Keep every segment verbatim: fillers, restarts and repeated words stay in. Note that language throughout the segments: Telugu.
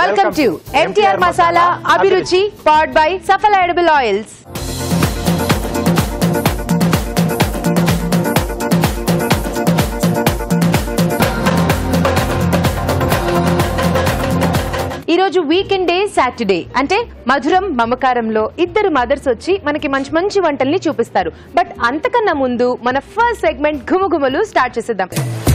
Welcome to M T R Masala Abhiruchi, powered by Safal Edible Oils. ఈ రోజు వీకెండ్ డే సాటర్డే అంటే మధురం మమకారంలో ఇద్దరు మదర్స్ వచ్చి మనకి మంచి మంచి వంటల్ని చూపిస్తారు. బట్ అంతకన్నా ముందు మన ఫస్ట్ సెగ్మెంట్ గుమగుమలు స్టార్ట్ చేసేద్దాం.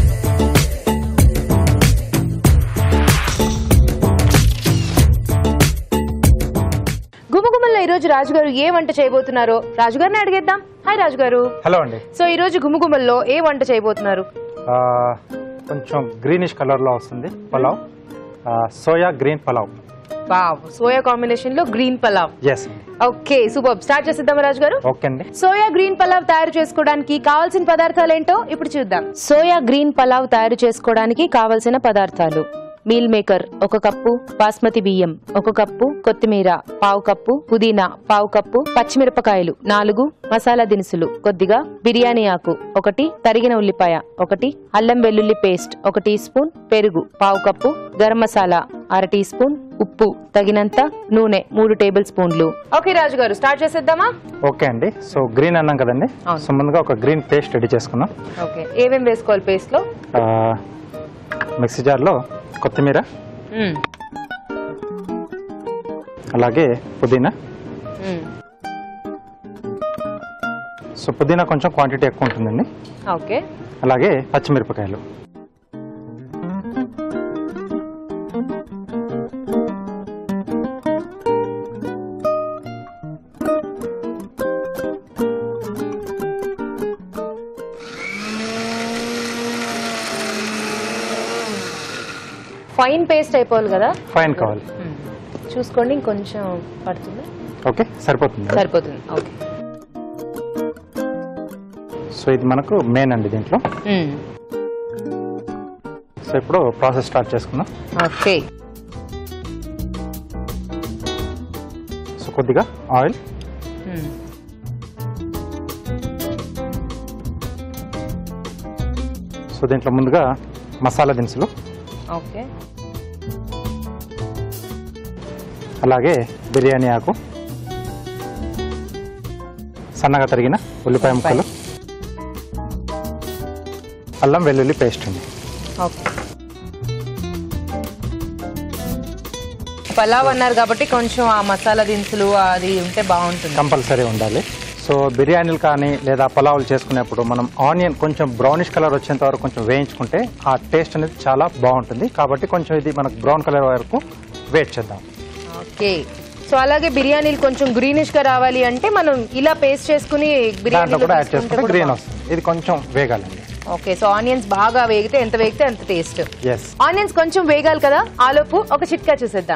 గుమగుమల్లో ఈ రోజు రాజు గారు ఏ వంట చేయబోతున్నారో రాజు గారిని అడిగేద్దాం. హాయ్ రాజు గారు. హలో అండి. సో ఈ రోజు గుమగుమల్లో ఏ వంట చేయబోతున్నారు? కొంచెం గ్రీనిష్ కలర్ లో వస్తుంది pulao, soya green pulao. Wow, soya combination లో green pulao. Yes. Okay, super. Start చేసేద్దాం రాజు గారు. ఓకే అండి. సోయా గ్రీన్ పలావ్ తయారు చేసుకోవడానికి కావాల్సిన పదార్థాలు ఏంటో ఇప్పుడు చూద్దాం. సోయా గ్రీన్ పలావ్ తయారు చేసుకోవడానికి కావాల్సిన పదార్థాలు: మీల్ మేకర్ ఒక కప్పు, బాస్మతి బియ్యం ఒక కప్పు, కొత్తిమీర పావు కప్పు, పుదీనా పావు కప్పు, పచ్చిమిరపకాయలు నాలుగు, మసాలా దినుసులు కొద్దిగా, బిర్యానీ ఆకు ఒకటి, తరిగిన ఉల్లిపాయ ఒకటి, అల్లం వెల్లుల్లి పేస్ట్ ఒక టీ స్పూన్, పెరుగు పావు కప్పు, గరం మసాలా అర టీ స్పూన్, ఉప్పు తగినంత, నూనె మూడు టేబుల్ స్పూన్లు. ఓకే రాజు గారు, స్టార్ట్ చేసేద్దామా? ఓకే అండి. సో గ్రీన్ అన్నాం కదండి, సో ముందుగా ఒక గ్రీన్ పేస్ట్ రెడీ చేసుకున్నాం. ఓకే, ఏమేమి వేసుకోవాలి పేస్ట్ లో? మిక్సీ జార్ లో కొత్తిమీర, అలాగే పుదీనా. సో పుదీనా కొంచెం క్వాంటిటీ ఎక్కువ ఉంటుందండి. ఓకే. అలాగే పచ్చిమిరపకాయలు, ఫైన్ పేస్ట్ అయిపోవాలి కదా? ఫైన్ కావాలి. చూసుకోండి, ఇంకొంచెం పడుతుంది. ఓకే, సరిపోతుంది. సరిపోతుంది. ఓకే. సో ఇది మనకు మెయిన్ అండి దీంట్లో. సో ఇప్పుడు ప్రాసెస్ స్టార్ట్ చేసుకుందాం. ఓకే. సో కొద్దిగా ఆయిల్, సో దీంట్లో ముందుగా మసాలా దినుసులు, ఓకే, అలాగే బిర్యానీ ఆకు, సన్నగా తరిగిన ఉల్లిపాయ ముక్కలు, అల్లం వెల్లుల్లి పేస్ట్ అండి. ఓకే. పలావ్ అన్నారు కాబట్టి కొంచెం ఆ మసాలా దినుసులు అది ఉంటే బాగుంటుంది. కంపల్సరీ ఉండాలి. సో బిర్యానీలు కానీ లేదా పలావులు చేసుకునేప్పుడు మనం ఆనియన్ కొంచెం బ్రౌనిష్ కలర్ వచ్చేంత వరకు కొంచెం వేయించుకుంటే ఆ టేస్ట్ అనేది చాలా బాగుంటుంది. కాబట్టి కొంచెం ఇది మనకు బ్రౌన్ కలర్ వరకు వెయిట్ చేద్దాం. ఓకే. సో అలాగే బిర్యానీలు కొంచెం గ్రీనిష్ గా రావాలి అంటే మనం ఇలా పేస్ట్ చేసుకుని దాంట్లో కూడా యాడ్ చేసుకుంటే గ్రీన్ వస్తుంది. ఇది కొంచెం వేగాలండి. ఓకే. సో ఆనియన్స్ బాగా వేగితే ఎంత వేగితే అంత టేస్ట్. ఎస్. ఆనియన్స్ కొంచెం వేగాలి కదా, ఆలోపు ఒక చిట్కా చూసేద్దాం.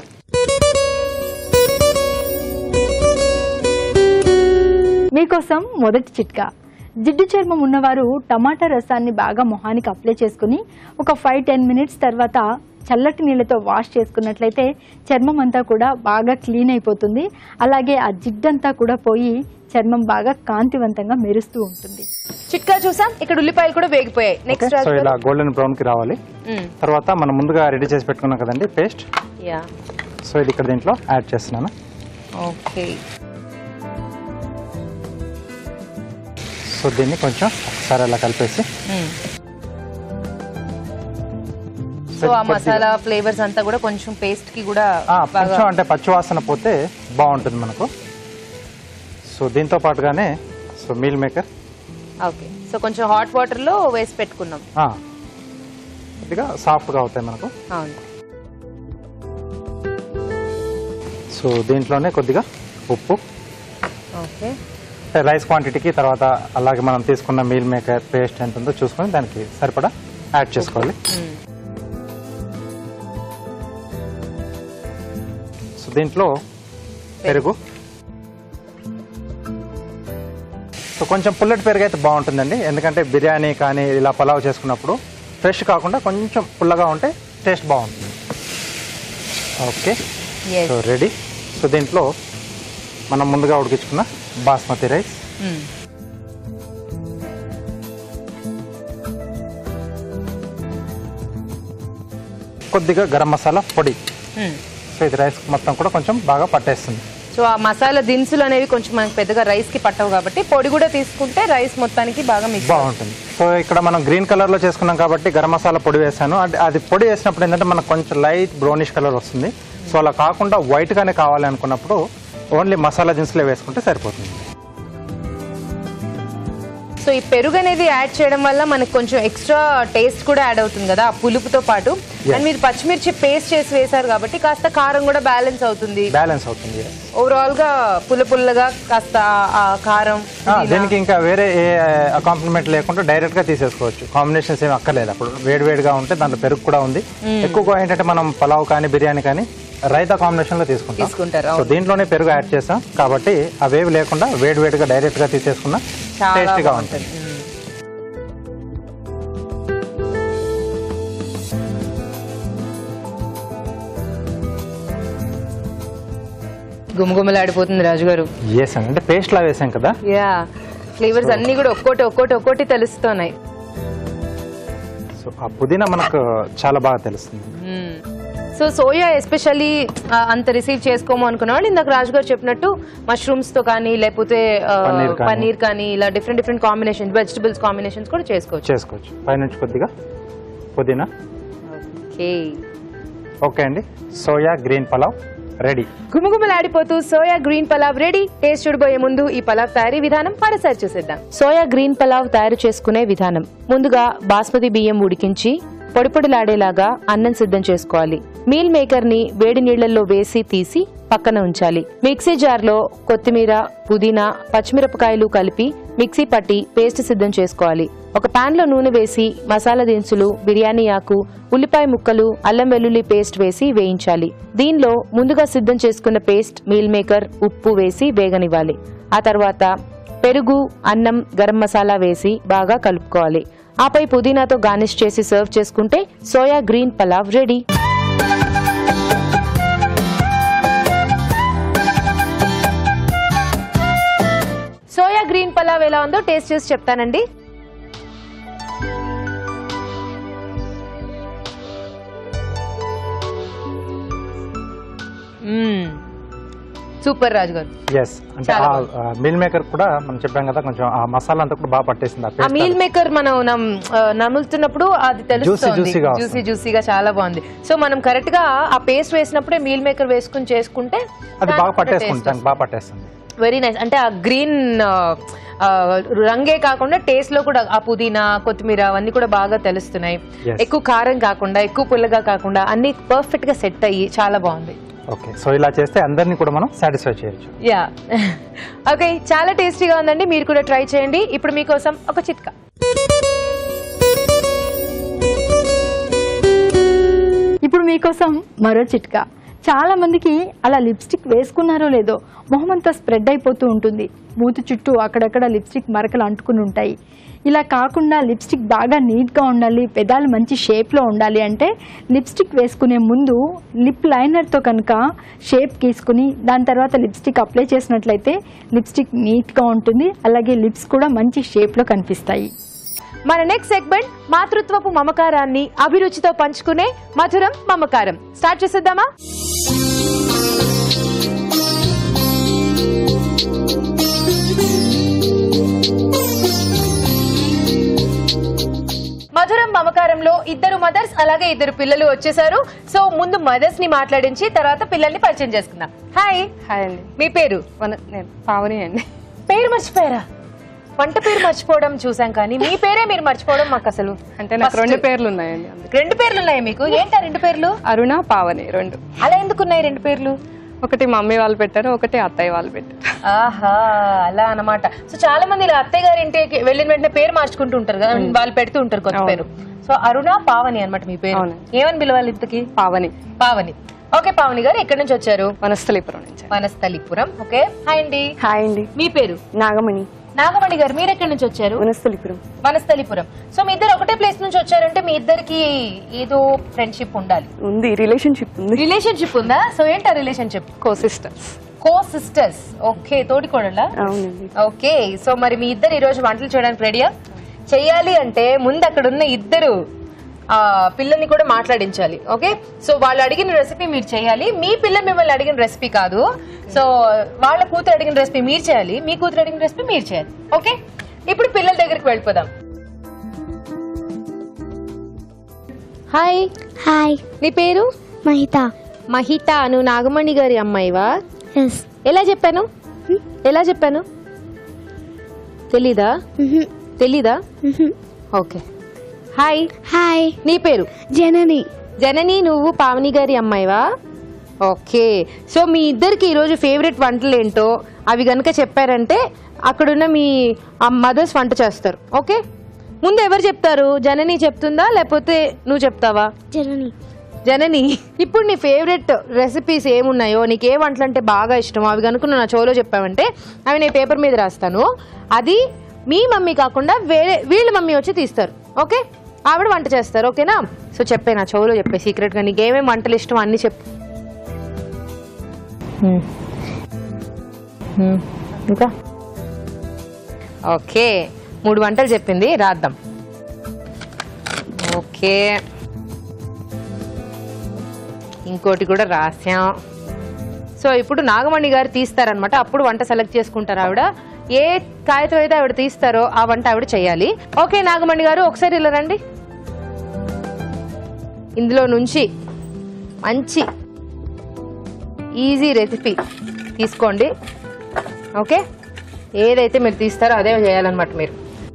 మీకోసం మొదటి చిట్కా. జిడ్డు చర్మం ఉన్నవారు టమాటా రసాన్ని బాగా మొహానికి అప్లై చేసుకుని ఒక ఫైవ్ టెన్ మినిట్స్ తర్వాత చల్లటి నీళ్ళతో వాష్ చేసుకున్నట్లయితే చర్మం అంతా కూడా బాగా క్లీన్ అయిపోతుంది. అలాగే ఆ జిడ్డంతా కూడా పోయి చర్మం బాగా కాంతివంతంగా మెరుస్తూ ఉంటుంది. చిట్కా చూసాం. ఇక్కడ ఉల్లిపాయలు కూడా వేగిపోయాయి. నెక్స్ట్ సో ఇలా గోల్డెన్ బ్రౌన్ కి రావాలి. తర్వాత మనం ముందుగా రెడీ చేసి పెట్టుకున్నాం కదండి పేస్ట్. యా. సో ఇది ఇక్కడ దీంట్లో యాడ్ చేస్తున్నాను. ఓకే. సో దీన్ని కొంచెం ఒకసారి అలా కలిపేసి, సో ఆ మసాలా ఫ్లేవర్స్ అంతా కూడా కొంచెం పేస్ట్ కి కూడా కొంచెం అంటే పచ్చి వాసన పోతే బాగుంటుంది మనకు. సో దీంతో పాటుగానే so meal maker. Okay. So కొంచెం హాట్ వాటర్ లో వేసి పెట్టుకున్నాం. కొద్దిగా సాఫ్ట్ గా అవుతాయి మనకు. అవును. సో దీంట్లోనే కొద్దిగా ఉప్పు, ఓకే, రైస్ క్వాంటిటీకి, తర్వాత అలాగే మనం తీసుకున్న మీల్ మేకర్ పేస్ట్ ఎంత ఉందో చూసుకొని దానికి సరిపడా యాడ్ చేసుకోవాలి. సో దీంట్లో పెరుగు. సో కొంచెం పుల్లటి పెరుగు అయితే బాగుంటుందండి, ఎందుకంటే బిర్యానీ కానీ ఇలా పలావ్ చేసుకున్నప్పుడు ఫ్రెష్ కాకుండా కొంచెం పుల్లగా ఉంటే టేస్ట్ బాగుంటుంది. ఓకే. So ready. సో దీంట్లో మనం ముందుగా ఉడికించుకున్న బాస్మతి రైస్, కొద్దిగా గరం మసాలా పొడి, సో ఇది రైస్ మొత్తం కూడా కొంచెం బాగా పట్టేస్తుంది. సో ఆ మసాలా దినుసులు అనేవి కొంచెం మనకి పెద్దగా రైస్ కి పట్టవు కాబట్టి పొడి కూడా తీసుకుంటే రైస్ మొత్తానికి బాగా మిక్స్ బాగుంటుంది. సో ఇక్కడ మనం గ్రీన్ కలర్ లో చేసుకున్నాం కాబట్టి గరం మసాలా పొడి వేసాను. అంటే అది పొడి వేసినప్పుడు ఏంటంటే మనకు కొంచెం లైట్ బ్రౌనిష్ కలర్ వస్తుంది. సో అలా కాకుండా వైట్ గానే కావాలి అనుకున్నప్పుడు ఓన్లీ మసాలా దినుసులే వేసుకుంటే సరిపోతుంది. సో ఈ పెరుగు అనేది యాడ్ చేయడం వల్ల మనకు కొంచెం ఎక్స్ట్రా టేస్ట్ కూడా యాడ్ అవుతుంది కదా ఆ పులుపుతో పాటు. అండ్ మీరు పచ్చిమిర్చి పేస్ట్ చేసి వేశారు కాబట్టి కాస్త కారం కూడా బ్యాలెన్స్ అవుతుంది బ్యాలెన్స్ అవుతుంది ఓవరాల్ గా పుల్ల పుల్లగా కాస్త ఆ కారం. దీనికి ఇంకా వేరే ఏ కాంప్లిమెంట్ లేకుండా డైరెక్ట్ గా తీసేసుకోవచ్చు. కాంబినేషన్స్ ఏమి అక్కర్లేదు. అప్పుడు వేడి వేడిగా ఉంటే దాంట్లో పెరుగు కూడా ఉంది. ఎక్కువగా ఏంటంటే మనం పలావ్ కానీ బిర్యానీ కానీ రైతా కాంబినేషన్ లో తీసుకుంటాం. సో దీంట్లోనే పెరుగు యాడ్ చేసాం కాబట్టి అవేవి లేకుండా వేడి వేడిగా డైరెక్ట్ గా తీసేసుకున్నా టేస్టీగా ఉంటుంది. గుమగుమలాడిపోతుంది రాజుగారు. ఎస్ అంటే పేస్ట్ లా వేసాం కదా. యా ఫ్లేవర్స్ అన్ని కూడా ఒక్కోటి ఒక్కోటి ఒక్కోటి తెలుస్తున్నాయి. సో ఆ పుదీనా మనకు చాలా బాగా తెలుస్తుంది. సో సోయా ఎస్పెషల్లీ అంత రిసీవ్ చేసుకోము అనుకున్న వాళ్ళు ఇందాక రాజు గారు చెప్పినట్టు మష్రూమ్స్ తో కానీ లేకపోతే పన్నీర్ కానీ ఇలా different different combinations vegetables combinations కూడా చేసుకోవచ్చు చేసుకోవచ్చు పైనుంచి కొద్దిగా పుదీనా. ఓకే ఓకే అండి, సోయా గ్రీన్ పలావ్ రెడీ. గుమగుమలాడిపోతూ soya green pulao ready. Taste చూడబోయే ముందు ఈ పలావ్ తయారీ విధానం మరోసారి చూసేద్దాం. సోయా గ్రీన్ పలావ్ తయారు చేసుకునే విధానం. ముందుగా బాస్మతి బియ్యం ఉడికించి పొడి పొడిలాడేలాగా అన్నం సిద్ధం చేసుకోవాలి. మీల్ మేకర్ ని వేడి నీళ్లలో వేసి తీసి పక్కన ఉంచాలి. మిక్సీ జార్ లో కొత్తిమీర, పుదీనా, పచ్చిమిరపకాయలు కలిపి మిక్సీ పట్టి పేస్ట్ సిద్ధం చేసుకోవాలి. ఒక పాన్ లో నూనె వేసి మసాలా దినుసులు, బిర్యానీ ఆకు, ఉల్లిపాయ ముక్కలు, అల్లం వెల్లుల్లి పేస్ట్ వేసి వేయించాలి. దీనిలో ముందుగా సిద్ధం చేసుకున్న పేస్ట్, మీల్ మేకర్, ఉప్పు వేసి వేగనివ్వాలి. ఆ తర్వాత పెరుగు, అన్నం, గరం మసాలా వేసి బాగా కలుపుకోవాలి. ఆపై పుదీనాతో గార్నిష్ చేసి సర్వ్ చేసుకుంటే soya green pulao ready. Soya green pulao ఎలా ఉందో టేస్ట్ చేసి చెప్తానండి. సూపర్ రాజు గారు. ఎస్ అంటే మీల్ మేకర్ కూడా మనం చెప్పాం కదా కొంచెం ఆ మసాలా అంతా కూడా బాగా పట్టేసింది. ఆ మీల్ మేకర్ మనం నములుతున్నప్పుడు అది తెలుస్తుంది జ్యూసీ జ్యూసీగా చాలా బాగుంది. సో మనం కరెక్ట్ గా ఆ పేస్ట్ వేసినప్పుడే మీల్ మేకర్ వేసుకుని చేసుకుంటే అది బాగా పట్టేసుకుంటాం బాగా పట్టేస్తుంది. Very nice. అంటే ఆ గ్రీన్ రంగే కాకుండా టేస్ట్ లో కూడా ఆ పుదీనా, కొత్తిమీర అవన్నీ కూడా బాగా తెలుస్తున్నాయి. ఎక్కువ కారం కాకుండా ఎక్కువ పుల్లగా కాకుండా అన్ని పర్ఫెక్ట్ గా సెట్ అయ్యి చాలా బాగుంది. ఓకే, సో ఇలా చేస్తే అందరినీ కూడా మనం సాటిస్ఫై చేయొచ్చు. యా ఓకే, చాలా టేస్టీగా ఉందండి. మీరు కూడా ట్రై చేయండి. ఇప్పుడు మీకోసం ఒక చిట్కా. ఇప్పుడు మీకోసం మరో చిట్కా. చాలా మందికి అలా లిప్స్టిక్ వేసుకున్నారో లేదో మొహం అంతా స్ప్రెడ్ అయిపోతూ ఉంటుంది. మూతి చుట్టూ అక్కడక్కడ లిప్స్టిక్ మరకలు అంటుకుని ఉంటాయి. ఇలా కాకుండా లిప్స్టిక్ బాగా నీట్గా ఉండాలి, పెదాలు మంచి షేప్లో ఉండాలి అంటే లిప్స్టిక్ వేసుకునే ముందు లిప్ లైనర్తో కనుక షేప్ గీసుకుని దాని తర్వాత లిప్స్టిక్ అప్లై చేసినట్లయితే లిప్స్టిక్ నీట్గా ఉంటుంది. అలాగే లిప్స్ కూడా మంచి షేప్లో కనిపిస్తాయి. మన నెక్స్ట్ సెగ్మెంట్ మాతృత్వపు మమకారాన్ని అభిరుచితో పంచుకునే మధురం మమకారం స్టార్ట్ చేసేద్దామా? మధురం మమకారంలో ఇద్దరు మదర్స్ అలాగే ఇద్దరు పిల్లలు వచ్చేసారు. సో ముందు మదర్స్ ని మాట్లాడించి తర్వాత పిల్లల్ని పరిచయం చేసుకుందాం. హాయ్. హాయ్ అండి. మీ పేరు? నేను పావని అండి. పేరు మర్చిపోయారా? వంట పేరు మర్చిపోవడం చూసాం కానీ మీ పేరే మీరు మర్చిపోవడం మాకు అసలు. అంటే నాకు రెండు పేర్లు ఉన్నాయండి. రెండు పేర్లు ఉన్నాయి మీకు? ఏంటా రెండు పేర్లు? అరుణ, పావని రెండు. అలా ఎందుకున్నాయి రెండు పేర్లు? ఒకటి మమ్మీ వాళ్ళు పెట్టారు, ఒకటి అత్తయ్య వాళ్ళు పెట్టారు. ఆహా, అలా అన్నమాట. సో చాలా మంది ఇలా అత్తయ్య గారి ఇంటికి వెళ్ళిన వెంటనే పేరు మార్చుకుంటూ ఉంటారు కదా, వాళ్ళు పెడుతూ ఉంటారు కొత్త పేరు. సో అరుణ, పావని అన్నమాట మీ పేరు. ఏమని పిలవాలి ఇంతకి? పావని. పావని. ఓకే పావని గారు ఎక్కడి నుంచి వచ్చారు? వనస్థలిపురం నుంచి. వనస్థలిపురం. ఓకే, హాయ్ అండి. హాయ్ అండి. మీ పేరు? నాగమణి. నాగమణి గారు మీరు ఎక్కడి నుంచి వచ్చారు? వనస్థలిపురం. వనస్థలిపురం. సో మీ ఇద్దరు ఒకటే ప్లేస్ నుంచి వచ్చారంటే మీ ఇద్దరికి ఏదో ఫ్రెండ్షిప్ ఉండాలి. ఉంది, రిలేషన్షిప్ ఉంది. రిలేషన్షిప్ ఉందా? సో ఏంటా relationship? Co sisters. Co sisters. Okay, తోటి కోడలా? అవునండి. ఓకే, సో మరి మీ ఇద్దరు ఈ రోజు వంటలు చేయడానికి రెడీయా? చెయ్యాలి అంటే ముందు అక్కడ ఉన్న ఇద్దరు ఆ పిల్లల్ని కూడా మాట్లాడించాలి. ఓకే, సో వాళ్ళు అడిగిన రెసిపీ మీరు చేయాలి. మీ పిల్ల మిమ్మల్ని అడిగిన రెసిపీ కాదు. సో వాళ్ళ కూతురు అడిగిన రెసిపీ మీరు చేయాలి, మీ కూతురు అడిగిన రెసిపీ మీరు చేయాలి. ఓకే, ఇప్పుడు పిల్లల దగ్గరికి వెళ్ళిపోదాం. హాయ్. హాయ్, నీ పేరు? మహిత. మహిత. నువ్వు నాగమణి గారి అమ్మాయివా? ఎస్. ఎలా చెప్పాను ఎలా చెప్పాను తెలీదా? తెలీదా? ఓకే. హాయ్. హాయ్, నీ పేరు? జనని. జనని. నువ్వు పావని గారి అమ్మాయివా? ఓకే. సో మీ ఇద్దరికి ఈరోజు ఫేవరెట్ వంటలు ఏంటో అవి గనక చెప్పారంటే అక్కడున్న మీ మదర్స్ వంట చేస్తారు. ఓకే, ముందు ఎవరు చెప్తారు? జనని చెప్తుందా లేకపోతే నువ్వు చెప్తావా? జనని. జనని, ఇప్పుడు నీ ఫేవరెట్ రెసిపీస్ ఏమున్నాయో, నీకు ఏ వంటలు అంటే బాగా ఇష్టమో అవి కనుక నువ్వు నా షోలో చెప్పావంటే అవి నేను పేపర్ మీద రాస్తాను. అది మీ మమ్మీ కాకుండా వేరే వీళ్ళ మమ్మీ వచ్చి తీస్తారు. ఓకే, ఆవిడ వంట చేస్తారు. ఓకేనా? సో చెప్పే, నా చెవులో చెప్పే సీక్రెట్గా నీకు ఏమేమి వంటలు ఇష్టం అన్ని చెప్పు. ఇంకా ఓకే, మూడు వంటలు చెప్పింది, రాద్దాం. ఓకే, ఇంకోటి కూడా రాసాం. సో ఇప్పుడు నాగమణి గారు తీస్తారనమాట, అప్పుడు వంట సెలెక్ట్ చేసుకుంటారు ఆవిడ. ఏ కాగితం అయితే ఆవిడ తీస్తారో ఆ వంట ఆవిడ చేయాలి. ఓకే నాగమణి గారు, ఒకసారి ఇలా రండి. ఇందులో నుంచి మంచి ఈజీ రెసిపీ తీసుకోండి. ఓకే, ఏదైతే మీరు తీస్తారో అదే చేయాలన్నమాట మీరు.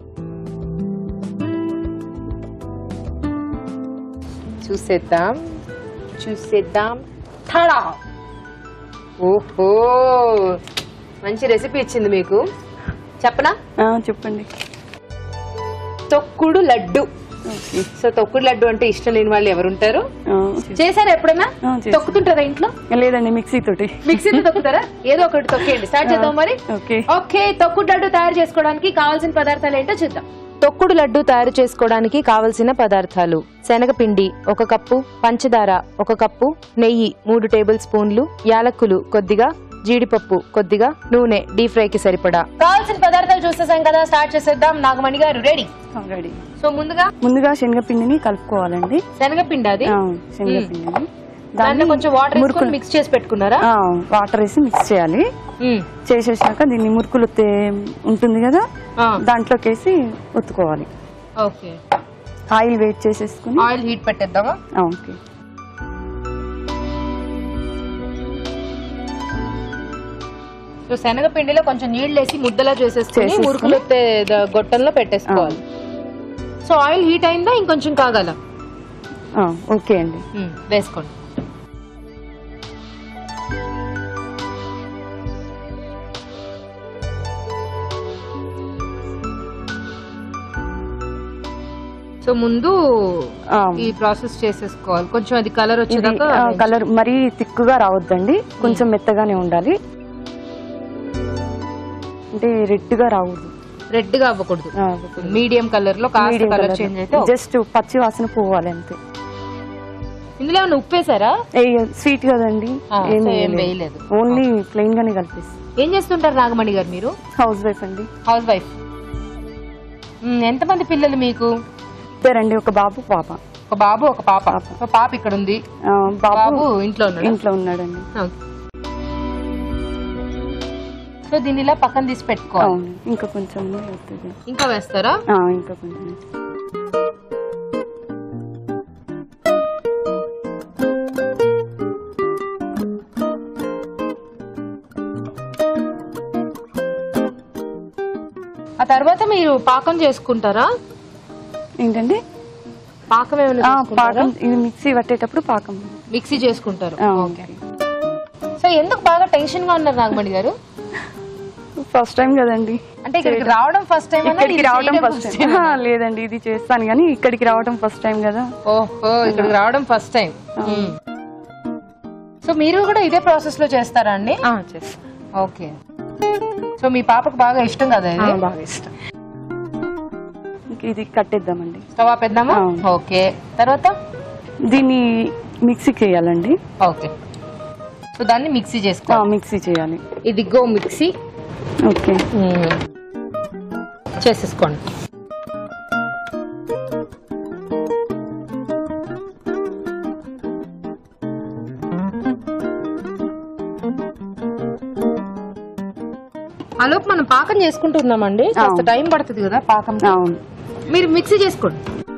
చూసేద్దాం చూసేద్దాం ఠాడా. ఓహో, మంచి రెసిపీ ఇచ్చింది మీకు. చెప్పనా? చెప్పండి. తొక్కుడు లడ్డు. సో తొక్కుడు లడ్డు అంటే ఇష్టం లేని వాళ్ళు ఎవరుంటారు? చేశారా ఎప్పుడైనా? తొక్కుతుంటారా ఇంట్లో? లేదండి, మిక్సీ తోటి. మిక్సీతో తొక్కుతారా? ఏదో ఒకటి తొక్కేయండి. స్టార్ట్ చేద్దాం మరి. ఓకే, తొక్కుడు లడ్డు తయారు చేసుకోవడానికి కావాల్సిన పదార్థాలు ఏంటో చూద్దాం. తొక్కుడు లడ్డు తయారు చేసుకోవడానికి కావలసిన పదార్థాలు: శనగపిండి ఒక కప్పు, పంచదార ఒక కప్పు, నెయ్యి మూడు టేబుల్ స్పూన్లు, యాలక్కులు కొద్దిగా, జీడిపప్పు కొద్దిగా, నూనె డీప్ ఫ్రై కి సరిపడా. కావాల్సిన పదార్థాలు చూసేసాం కదా, స్టార్ట్ చేసేద్దాం. నాగమణి గారు రెడీ? రెడీ. సో ముందుగా ముందుగా శనగపిండిని కలుపుకోవాలండి. శనగపిండి అది శనగపిండిని దాంట్లో కొంచెం వాటర్ వేసుకొని మిక్స్ చేసి పెట్టుకున్నారా? వాటర్ వేసి మిక్స్ చేయాలి. చేసేసాక దీన్ని మురుకులు ఉంటుంది కదా, దాంట్లోకి వేసి ఒత్తుకోవాలి. ఓకే, ఆయిల్ వెయిట్ చేసేసుకుని ఆయిల్ హీట్ పెట్టేద్దామా? ఓకే. సో శనగపిండిలో కొంచెం నీళ్లు వేసి ముద్దలా చేసేసుకుని మురుకులు గొట్టంలో పెట్టేసుకోవాలి. సో ఆయిల్ హీట్ అయిందా? ఇంకొంచెం కాగాల? ఓకే అండి, వేసుకోండి. సో ముందు ఈ ప్రాసెస్ చేసేసుకోవాలి. కొంచెం అది కలర్ వచ్చేదాకా. కలర్ మరీ తిక్కుగా రావద్దండి, కొంచెం మెత్తగానే ఉండాలి. అంటే రెడ్ గా రావద్దు, రెడ్ గా అవ్వకూడదు. మీడియం కలర్ లో కాస్త కలర్ చేంజ్ అయితే జస్ట్ పచ్చి వాసన పోవాలి అంతే. ఇందులో ఏమైనా ఉప్పు వేసారా? స్వీట్ కదండి, ఏం వేయలేదు, ఓన్లీ ప్లెయిన్ గానే కలిపేసి. ఏం చేస్తుంటారు నాగమణి గారు మీరు? హౌస్ వైఫ్ అండి. Housewife. ఎంతమంది పిల్లలు మీకు? ఇద్దరండి, ఒక బాబు పాప. ఒక బాబు ఒక పాప. పాప ఇక్కడ ఉంది, బాబు ఇంట్లో ఉన్నాడు. ఇంట్లో ఉన్నాడండి. సో దీన్ని ఇలా పక్కన తీసి పెట్టుకోవాలి. ఇంకా కొంచెం ఇంకా వేస్తారా? ఇంకా కొంచెం. ఆ తర్వాత మీరు పాకం చేసుకుంటారా? ఏంటండి? పాకం ఏమైనా? పాకం ఇది మిక్సీ పట్టేటప్పుడు పాకం మిక్సీ చేసుకుంటారు. సో ఎందుకు బాగా టెన్షన్ గా ఉన్నారు నాగమణి గారు? ఫస్ట్ టైం కదండి. అంటే ఇక్కడికి రావడం ఫస్ట్ టైం? ఇక్కడికి రావడం ఫస్ట్ టైం లేదండి, ఇది చేస్తాను కానీ ఇక్కడికి రావడం ఫస్ట్ టైం కదా. ఓహో, ఇక్కడికి రావడం ఫస్ట్ టైం. సో మీరు కూడా ఇదే ప్రాసెస్ లో చేస్తారా అండి? చేస్తాను. ఓకే. సో మీ పాపకు బాగా ఇష్టం కదా ఇది? బాగా ఇష్టం. ఇది కట్టేద్దామండి. స్టవ్ ఆపేద్దామా? ఓకే. తర్వాత దీన్ని మిక్సీకి వేయాలండి. ఓకే. సో దాన్ని మిక్సీ చేసుకో. మిక్సీ చేయాలి. ఇది గో మిక్సీ. ఓకే, చేసేసుకోండి. ఆలోపు మనం పాకం చేసుకుంటున్నామండి, కాస్త టైం పడుతుంది కదా పాకం. అవును, మీరు మిక్సీ చేసుకోండి.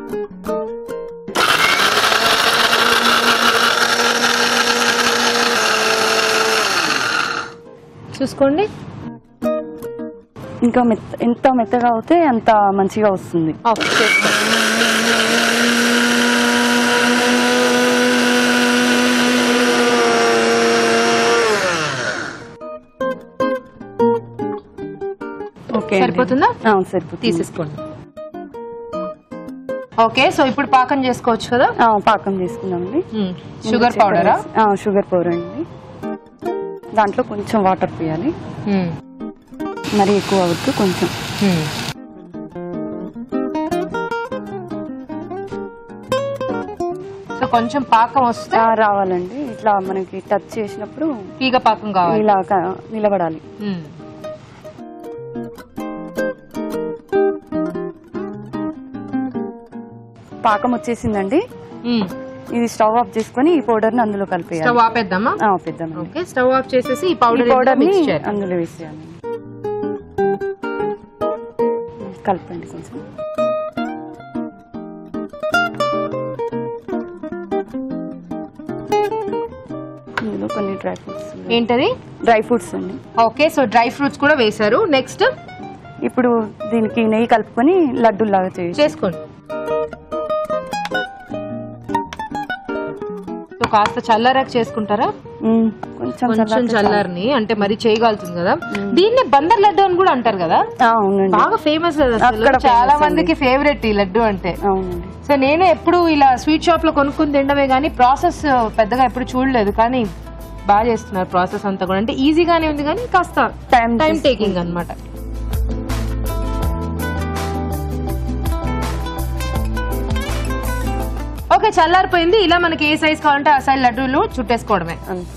చూసుకోండి, ఇంకా మెత్త ఎంత మెత్తగా అవుతే అంత మంచిగా వస్తుంది. ఆఫ్ చేసుకోండి. ఓకే, సరిపోతుందా? సరిపోతుంది, తీసేసుకోండి. ఓకే, సో ఇప్పుడు పాకం చేసుకోవచ్చు కదా. పాకం చేసుకున్నామండి. షుగర్ పౌడరా? షుగర్ పౌడర్ అండి. దాంట్లో కొంచెం వాటర్ పోయాలి, మరి ఎక్కువ అవద్దు, కొంచెం. సో కొంచెం పాకం వస్తే రావాలండి, ఇట్లా మనకి టచ్ చేసినప్పుడు తీగ పాకం కావాలి, ఇలా నిలబడాలి. పాకం వచ్చేసిందండి. ఇది స్టవ్ ఆఫ్ చేసుకుని ఈ పౌడర్ ని అందులో కలిపేయాలి. స్టవ్ ఆపేద్దామా? ఆపేద్దాం. ఓకే, స్టవ్ ఆఫ్ చేసేసి ఈ పౌడర్ పౌడర్ ని అందులో వేసేయాలి. కలపండి కొంచెం. ఇందులో కొన్ని డ్రై ఫ్రూట్స్. ఏంటది? డ్రై ఫ్రూట్స్ అండి. ఓకే, సో డ్రై ఫ్రూట్స్ కూడా వేశారు. నెక్స్ట్ ఇప్పుడు దీనికి నెయ్యి కలుపుకొని లడ్డూలాగా చేసుకోండి. కాస్త చల్లారాక చేసుకుంటారా? కొంచెం చల్లారని, అంటే మరి చేయగలుగుతుంది కదా. దీన్నే బందర్ లడ్డు అని కూడా అంటారు కదా, బాగా ఫేమస్ కదా, చాలా మందికి ఫేవరెట్ ఈ లడ్డు అంటే. సో నేను ఎప్పుడు ఇలా స్వీట్ షాప్ లో కొనుక్కుని తినడమే గానీ ప్రాసెస్ పెద్దగా ఎప్పుడు చూడలేదు, కానీ బాగా చేస్తున్నారు ప్రాసెస్ అంతా కూడా. అంటే ఈజీగానే ఉంది కానీ కాస్త టైం టేకింగ్ అన్నమాట. ఓకే, చల్లారిపోయింది. ఇలా మనకి ఏ సైజ్ కావాలంటే ఆ సైజ్ లడ్డూలు చుట్టేసుకోవడమే.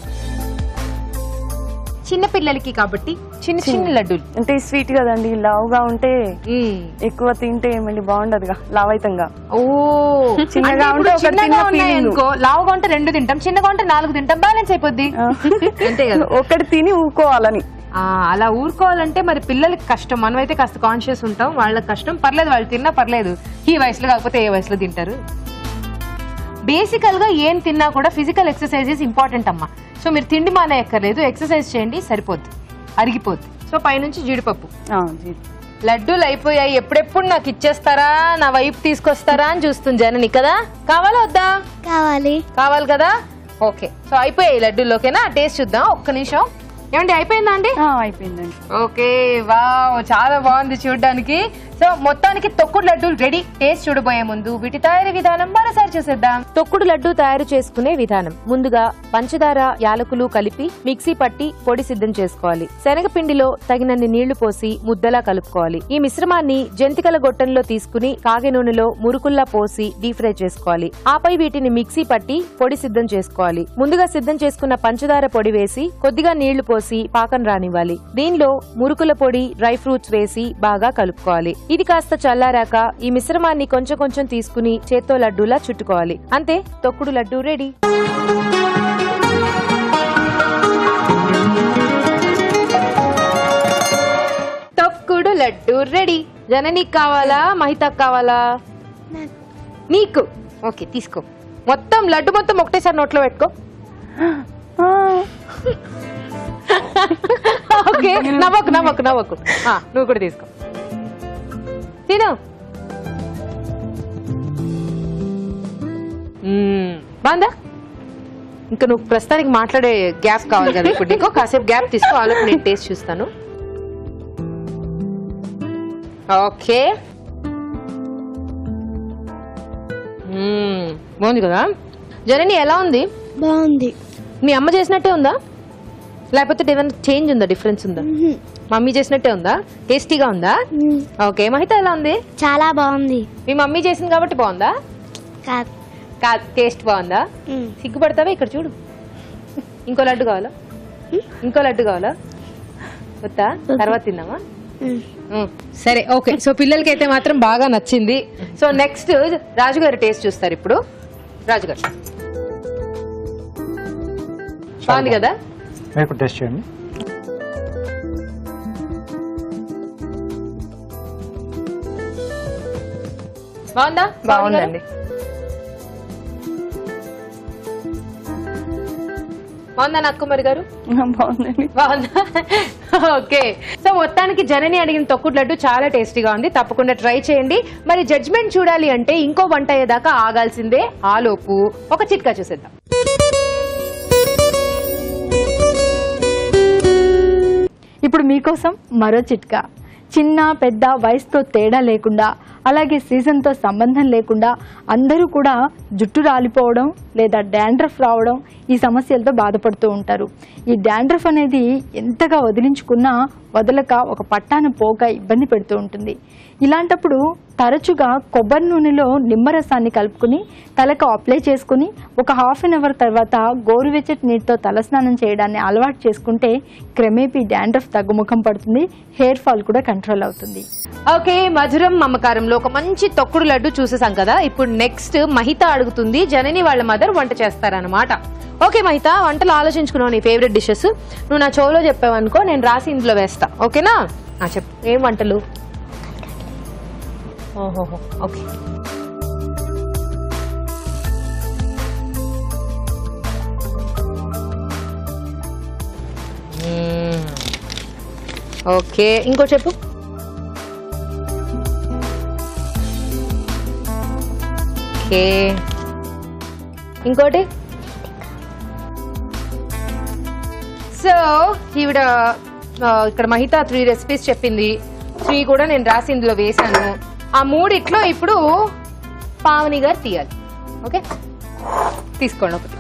చిన్న పిల్లలకి కాబట్టి చిన్న చిన్న లడ్డూలు అంటే స్వీట్ కదండి, లావుగా ఉంటే ఎక్కువ తింటే ఏమండి బాగుండదుగా, లావైతంగా. ఓ, చిన్నగా ఉంటే అనుకో, లావుగా ఉంటే రెండు తింటాం, చిన్నగా ఉంటే నాలుగు తింటాం, బ్యాలెన్స్ అయిపోద్ది. అంతే కదా, ఒకటి తిని ఊరుకోవాలని. అలా ఊరుకోవాలంటే మరి పిల్లలకి కష్టం, మనమైతే కాస్త కాన్షియస్ ఉంటాం, వాళ్ళకి కష్టం. పర్లేదు, వాళ్ళు తిన్నా పర్లేదు, ఈ వయసులో కాకపోతే ఏ వయసులో తింటారు. బేసికల్ గా ఏం తిన్నా కూడా ఫిజికల్ ఎక్సర్సైజెస్ ఇంపార్టెంట్ అమ్మా. సో మీరు తిండి మానే ఎక్కర్లేదు, ఎక్సర్సైజ్ చేయండి, సరిపోద్ది, అరిగిపోద్ది. సో పైనుంచి జీడిపప్పు. లడ్డూలు అయిపోయాయి, ఎప్పుడెప్పుడు నాకు ఇచ్చేస్తారా, నా వైపు తీసుకొస్తారా అని చూస్తుంది జనని కదా. కావాలా వద్దా? కావాలి. కావాలి కదా. ఓకే, సో అయిపోయాయి లడ్డూలు. ఓకేనా, టేస్ట్ చూద్దాం ఒక్క నిమిషం. ఏమండి అయిపోయిందా అండి? అయిపోయిందండి. ఓకే, వావ్, చాలా బాగుంది చూడడానికి. సో మొత్తానికి తొక్కుడు లడ్డూలు రెడీ. టేస్ట్ చూడబోయే ముందు వీటి తయారీ విధానం మరోసారి చూసేద్దాం. తొక్కుడు లడ్డు తయారు చేసుకునే విధానం. ముందుగా పంచదార, యాలకులు కలిపి మిక్సీ పట్టి పొడి సిద్ధం చేసుకోవాలి. శనగపిండిలో తగినన్ని నీళ్లు పోసి ముద్దలా కలుపుకోవాలి. ఈ మిశ్రమాన్ని జంతికల గొట్టంలో తీసుకుని కాగే నూనెలో మురుకుల్లా పోసి డీప్ ఫ్రై చేసుకోవాలి. ఆపై వీటిని మిక్సీ పట్టి పొడి సిద్ధం చేసుకోవాలి. ముందుగా సిద్ధం చేసుకున్న పంచదార పొడి వేసి కొద్దిగా నీళ్లు పోసి పాకం రానివ్వాలి. దీనిలో మురుకుల పొడి, డ్రై ఫ్రూట్స్ వేసి బాగా కలుపుకోవాలి. ఇది కాస్త చల్లారాక ఈ మిశ్రమాన్ని కొంచెం కొంచెం తీసుకుని చేత్తో లడ్డూలా చుట్టుకోవాలి. అంతే, తొక్కుడు లడ్డు రెడీ. తొక్కుడు లడ్డు రెడీ. జననీకి కావాలా, మహితకు కావాలా? నీకు. ఓకే, తీసుకో. మొత్తం లడ్డు మొత్తం ఒకటేసారి నోట్లో పెట్టుకో. ఓకే, నవ్వకు నవ్వకు నవ్వకు. నువ్వు కూడా తీసుకో, తిను. బాగుందా? ఇంకా నువ్వు ప్రస్తుతానికి మాట్లాడే గ్యాప్ కావాలి కదా ఇప్పుడు నీకు, కాసేపు గ్యాప్ తీసుకో, ఆలోపు నేను టేస్ట్ చూస్తాను. ఓకే, బాగుంది కదా. జనని ఎలా ఉంది? బాగుంది. మీ అమ్మ చేసినట్టే ఉందా, లేకపోతే ఏమైనా చేంజ్ ఉందా, డిఫరెన్స్ ఉందా? మమ్మీ చేసినట్టే ఉందా? టేస్టీగా ఉందా? ఓకే, మహిత ఎలా ఉంది? చాలా బాగుంది. మీ మమ్మీ చేసింది కాబట్టి బాగుందా? కాదు కాదు, టేస్ట్ బాగుందా? సిగ్గుపడతావా? ఇక్కడ చూడు, ఇంకో లడ్డు కావాలా? ఇంకో లడ్డు కావాలా? వద్దా? తర్వాత తిందామా? సరే, ఓకే. సో పిల్లలకి అయితే మాత్రం బాగా నచ్చింది. సో నెక్స్ట్ రాజుగారి టేస్ట్ చూస్తారు ఇప్పుడు. రాజుగారు, బాగుంది కదా? మీరు టేస్ట్ చేయండి. బాగుందా? బాగుందండి. బాగుందా నక్కుమరి గారు? బాగుందండి. బాగుందా? ఓకే. సో మొత్తానికి జనని అడిగిన తొక్కుడు లడ్డు చాలా టేస్టీగా ఉంది. తప్పకుండా ట్రై చేయండి. మరి జడ్జ్మెంట్ చూడాలి అంటే ఇంకో వంట అయ్యేదాకా ఆగాల్సిందే. ఆలోపు ఒక చిట్కా చూసేద్దాం. ఇప్పుడు మీకోసం మరో చిట్కా. చిన్న పెద్ద వయసుతో తేడా లేకుండా, అలాగే సీజన్తో సంబంధం లేకుండా అందరూ కూడా జుట్టు రాలిపోవడం లేదా డాండ్రఫ్ రావడం ఈ సమస్యలతో బాధపడుతూ ఉంటారు. ఈ డాండ్రఫ్ అనేది ఎంతగా వదిలించుకున్నా వదలక ఒక పట్టాన పోక ఇబ్బంది పెడుతూ ఉంటుంది. ఇలాంటప్పుడు తరచుగా కొబ్బరి నూనెలో నిమ్మరసాన్ని కలుపుకుని తలకు అప్లై చేసుకుని ఒక హాఫ్ అన్ అవర్ తర్వాత గోరువెచ్చటి నీటితో తలస్నానం చేయడాన్ని అలవాటు చేసుకుంటే క్రమేపీ డాండ్రఫ్ తగ్గుముఖం పడుతుంది, హెయిర్ ఫాల్ కూడా కంట్రోల్ అవుతుంది. ఓకే, మధురం మమకారంలో ఒక మంచి తొక్కుడు లడ్డు చూసేసాం కదా. ఇప్పుడు నెక్స్ట్ మహిత అడుగుతుంది. జనని వాళ్ళ మదర్ వంట చేస్తారనమాట. ఓకే మహిత, వంటలు ఆలోచించుకున్నావు నీ ఫేవరెట్ డిషెస్. నువ్వు నా చెవులో చెప్పావనుకో, నేను రాసి ఇందులో వేస్తా. ఓకేనా? చెప్పు ఏం వంటలు? ఓహోహో, ఓకే. ఓకే, ఇంకో చెప్పు. ఓకే, ఇంకోటి. సో ఈవిడ ఇక్కడ మహిత త్రీ రెసిపీస్ చెప్పింది. త్రీ కూడా నేను రాసి ఇందులో వేసాను. ఆ మూడిట్లో ఇప్పుడు పావని గారు తీయాలి. ఓకే, తీసుకోండి ఒకటి.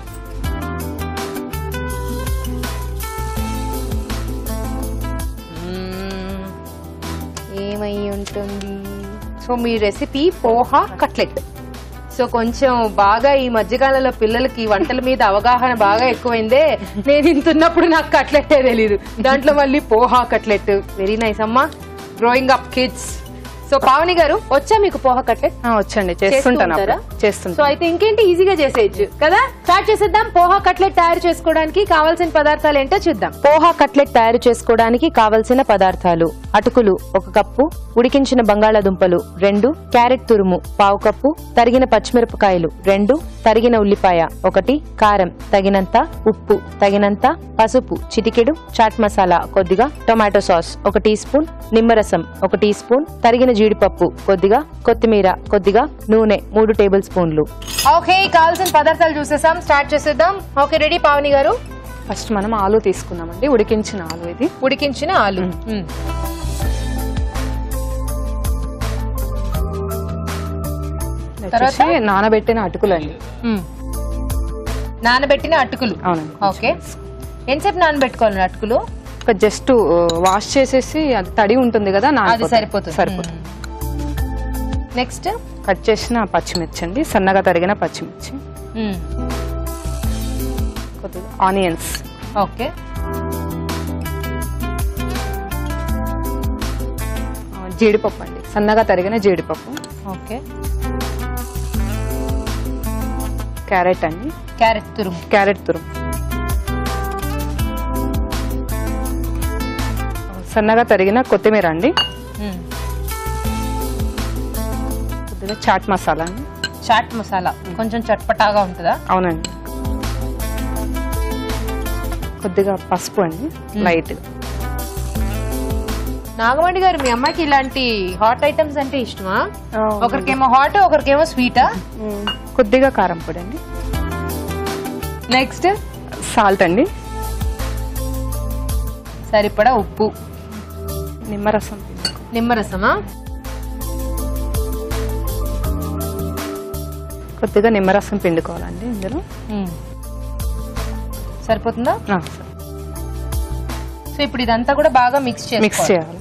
ఏమై ఉంటుంది? సో మీ రెసిపీ పోహా కట్లెట్. సో కొంచెం బాగా ఈ మధ్యకాలంలో పిల్లలకి వంటల మీద అవగాహన బాగా ఎక్కువైందే. నేను ఇంతున్నప్పుడు నాకు కట్లెట్టే తెలీదు, దాంట్లో మళ్ళీ పోహా కట్లెట్. వెరీ నైస్ అమ్మా, growing up kids. So Pavani garu, వచ్చా మీకు పోహా కట్లెట్? వచ్చండి, చేస్తుంటాను. సో అయితే ఇంకేంటి, ఈజీగా చేసేయచ్చు కదా. స్టార్ట్ చేసేద్దాం. పోహా కట్లెట్ తయారు చేసుకోవడానికి కావాల్సిన పదార్థాలు ఏంటో చూద్దాం. పోహా కట్లెట్ తయారు చేసుకోవడానికి కావలసిన పదార్థాలు: అటుకులు ఒక కప్పు, ఉడికించిన బంగాళాదుంపలు రెండు, క్యారెట్ తురుము పావు కప్పు, తరిగిన పచ్చిమిరపకాయలు రెండు, తరిగిన ఉల్లిపాయ ఒకటి, కారం తగినంత, ఉప్పు తగినంత, పసుపు చిటికెడు, చాట్ మసాలా కొద్దిగా, టొమాటో సాస్ ఒక టీ స్పూన్, నిమ్మరసం ఒక టీ స్పూన్, తరిగిన జీడిపప్పు కొద్దిగా, కొత్తిమీర కొద్దిగా, నూనె మూడు టేబుల్ స్పూన్లు. ఓకే, కావాల్సిన పదార్థాలు చూసేసాం. స్టార్ట్ చేసేద్దాం. Okay, ready Pavani garu? First మనం ఆలు తీసుకున్నామండి, ఉడికించిన ఆలు. ఇది ఉడికించిన ఆలు. తర్వాత నానబెట్టిన అటుకులండి. నానబెట్టిన అటుకులు. అవునండి. ఓకే, ఎంతసేపు నానబెట్టుకోవాలి అటుకులు? ఒక జస్ట్ వాష్ చేసేసి అది తడి ఉంటుంది కదా, అది సరిపోతుంది. సరిపోతుంది. నెక్స్ట్ కట్ చేసిన పచ్చిమిర్చి అండి, సన్నగా తరిగిన పచ్చిమిర్చి, కొద్దిగా ఆనియన్స్. ఓకే, జీడిపప్పు అండి, సన్నగా తరిగిన జీడిపప్పు. ఓకే, క్యారెట్ అండి, క్యారెట్ తురుము. క్యారెట్ తురుము, సన్నగా తరిగిన కొత్తిమీర అండి, కొద్దిగా చాట్ మసాలా అండి. చాట్ మసాలా కొంచెం చట్పటాగా ఉంటుందా? అవునండి. కొద్దిగా పసుపు అండి, లైట్. నాగమణి గారు, మీ అమ్మాయికి ఇలాంటి హాట్ ఐటమ్స్ అంటే ఇష్టమా? ఒకరికేమో హాట్, ఒకరికేమో స్వీటా? కొద్దిగా కారం పొడి అండి. నెక్స్ట్ సాల్ట్ అండి, సరిపడా ఉప్పు, నిమ్మరసం. నిమ్మరసమా? కొద్దిగా నిమ్మరసం పిండుకోవాలండి ఇందులో. సరిపోతుందా? ఆ, సో ఇప్పుడు ఇదంతా కూడా బాగా మిక్స్ చేయాలి. మిక్స్ చేయాలి.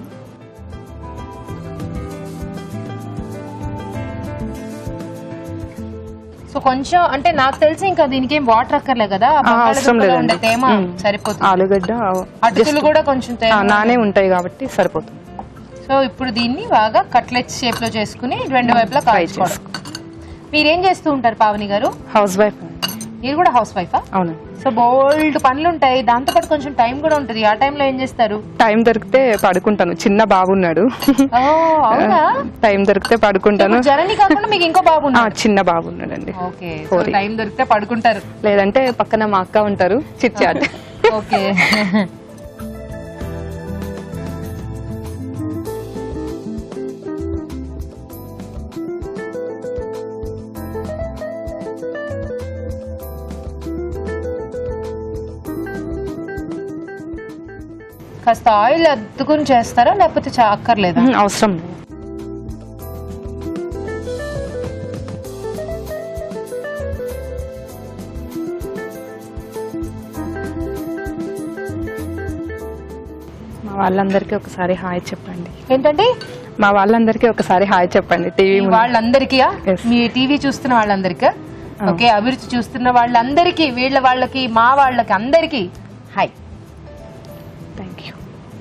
సో కొంచెం అంటే నాకు తెలిసి ఇంకా దీనికి ఏం వాటర్ అక్కర్లే కదా, అవసరం లేదండి. తేమ సరిపోతుంది. ఆలుగడ్డ అటుకులు కూడా కొంచెం నానే ఉంటాయి కాబట్టి సరిపోతుంది. సో ఇప్పుడు దీన్ని బాగా కట్లెట్ షేప్ లో చేసుకుని రెండు వైపులా కాల్చుకోవాలి. మీరేం చేస్తూ ఉంటారు పావని గారు? Housewife. మీరు కూడా హౌస్ వైఫా? అవునండి. సో బోల్డ్ పనులు ఉంటాయి, దాంతో పాటు కొంచెం టైం కూడా ఉంటుంది. ఆ టైంలో ఏం చేస్తారు? టైం దొరికితే పడుకుంటాను. చిన్న బాబు ఉన్నాడు, ఓ, అవునా? టైం దొరికితే పడుకుంటాను. జనని కాకుండా మీకు ఇంకో బాబు ఆ, ఉన్నాడు? చిన్న బాబు ఉన్నాడండి. ఓకే, సో టైం దొరికితే పడుకుంటారు. లేదంటే పక్కన మా అక్క ఉంటారు, చిట్ చాట్. ఓకే. కాస్త ఆయిల్ అద్దుకుని చేస్తారా లేకపోతే చా- అక్కర్లేదా? అవసరం లేదు. మా వాళ్ళందరికీ ఒకసారి హాయ్ చెప్పండి. ఏంటంటే మా వాళ్ళందరికీ ఒకసారి హాయ్ చెప్పండి. టీవీ ముందు. వాళ్ళందరికీ Yes. మీ టీవీ చూస్తున్న వాళ్ళందరికీ, ఓకే, అభిరుచి చూస్తున్న వాళ్ళందరికీ, వీళ్ళ వాళ్ళకి, మా వాళ్ళకి, అందరికీ hi. Thank you.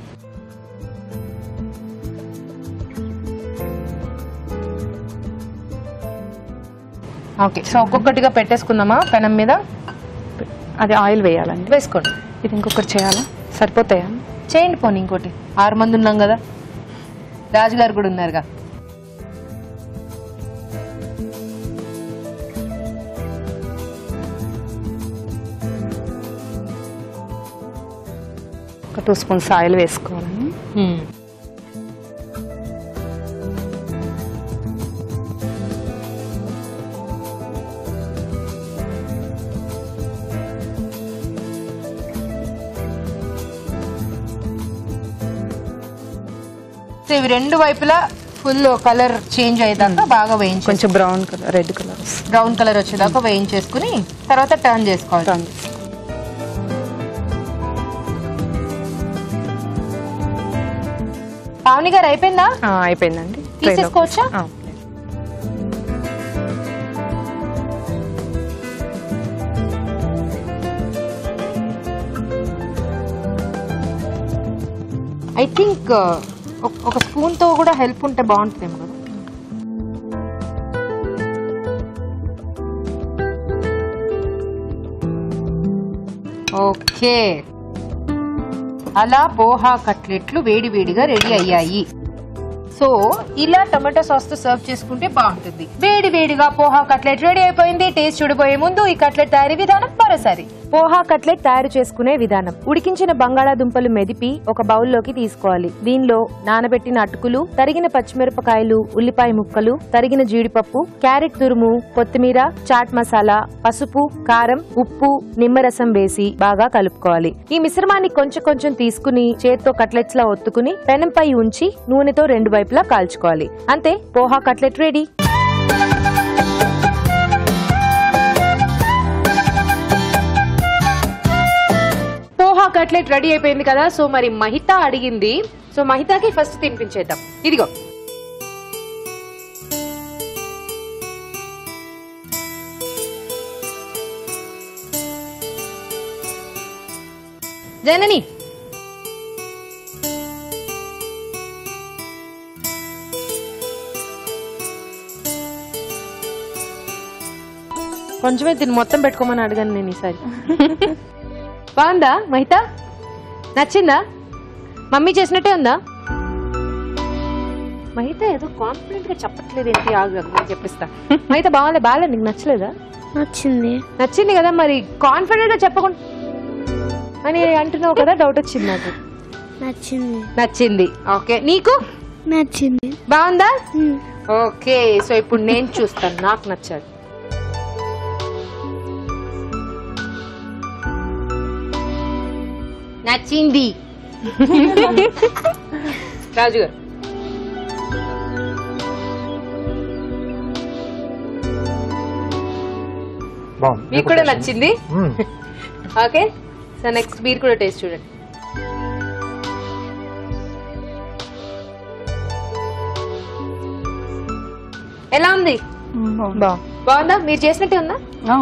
Okay, so ఒక్కొక్కటిగా పెట్టేసుకుందామా పెనం మీద? అది ఆయిల్ వేయాలండి. వేసుకోండి. ఇది ఇంకొకటి చేయాలా? సరిపోతాయా? చేయండి పోనీ ఇంకోటి. ఆరు మంది ఉన్నాం కదా, రాజుగారు కూడా ఉన్నారుగా. ఒక టూ స్పూన్స్ ఆయిల్ వేసుకోవాలండి. సో ఇవి రెండు వైపులా ఫుల్ కలర్ చేంజ్ అయ్యేదాకా బాగా వేయించి, కొంచెం brown colour, red colour brown colour వచ్చేదాకా వేయించేసుకుని తర్వాత టర్న్ చేసుకోవాలి. టర్న్ పావని గారు అయిపోయిందా? అయిపోయిందండి. తీసేసుకోవచ్చా? ఆ. ఐ థింక్ ఒక స్పూన్ తో కూడా హెల్ప్ ఉంటే బాగుంటుందేమో కదా. ఓకే, అలా పోహా కట్లెట్లు వేడి వేడిగా రెడీ అయ్యాయి. సో ఇలా టమాటో సాస్ తో సర్వ్ చేసుకుంటే బాగుంటుంది. వేడి వేడిగా పోహా కట్లెట్ రెడీ అయిపోయింది. టేస్ట్ చూడబోయే ముందు ఈ కట్లెట్ తయారీ విధానం మరోసారి. పోహా కట్లెట్ తయారు చేసుకునే విధానం. ఉడికించిన బంగాళాదుంపలు మెదిపి ఒక బౌల్లోకి తీసుకోవాలి. దీనిలో నానబెట్టిన అటుకులు, తరిగిన పచ్చిమిరపకాయలు, ఉల్లిపాయ ముక్కలు, తరిగిన జీడిపప్పు, క్యారెట్ తురుము, కొత్తిమీర, చాట్ మసాలా, పసుపు, కారం, ఉప్పు, నిమ్మరసం వేసి బాగా కలుపుకోవాలి. ఈ మిశ్రమాన్ని కొంచెం కొంచెం తీసుకుని చేత్తో కట్లెట్స్ లా ఒత్తుకుని పెనంపై ఉంచి నూనెతో రెండు వైపులా కాల్చుకోవాలి. అంతే, poha cutlet ready. Poha cutlet ready అయిపోయింది కదా. సో మరి మహిత అడిగింది, సో మహితకి ఫస్ట్ తినిపించేద్దాం. ఇదిగో జనని, కొంచెమే తిని మొత్తం పెట్టుకోమని అడిగాను నేను ఈసారి. బాగుందా మహిత? నచ్చిందా? మమ్మీ చేసినట్టే ఉందా? మహిత ఏదో కాన్ఫిడెంట్ గా చెప్పట్లేదు ఏంటి? ఆగు, నేను చెప్పిస్తా. మహిత బాగాలే, బాగాలే, నీకు నచ్చలేదా? నచ్చింది. నచ్చింది కదా, మరి కాన్ఫిడెంట్ గా చెప్పకుండా అని అంటున్నావు కదా, డౌట్ వచ్చింది నాకు. నచ్చింది. నచ్చింది. ఓకే, నీకు నచ్చింది. బాగుందా? మ్. ఓకే, సో ఇప్పుడు నేను చూస్తాను నాకు నచ్చాడు. నచ్చింది. రాజు గారు బాగుంది. మీకు కూడా నచ్చింది. మ్మ్. ఓకే, సో నెక్స్ట్ మీరు కూడా టేస్ట్ చూడండి. ఎలా ఉంది? బాగుందా? మీరు చేసినట్టే ఉందా?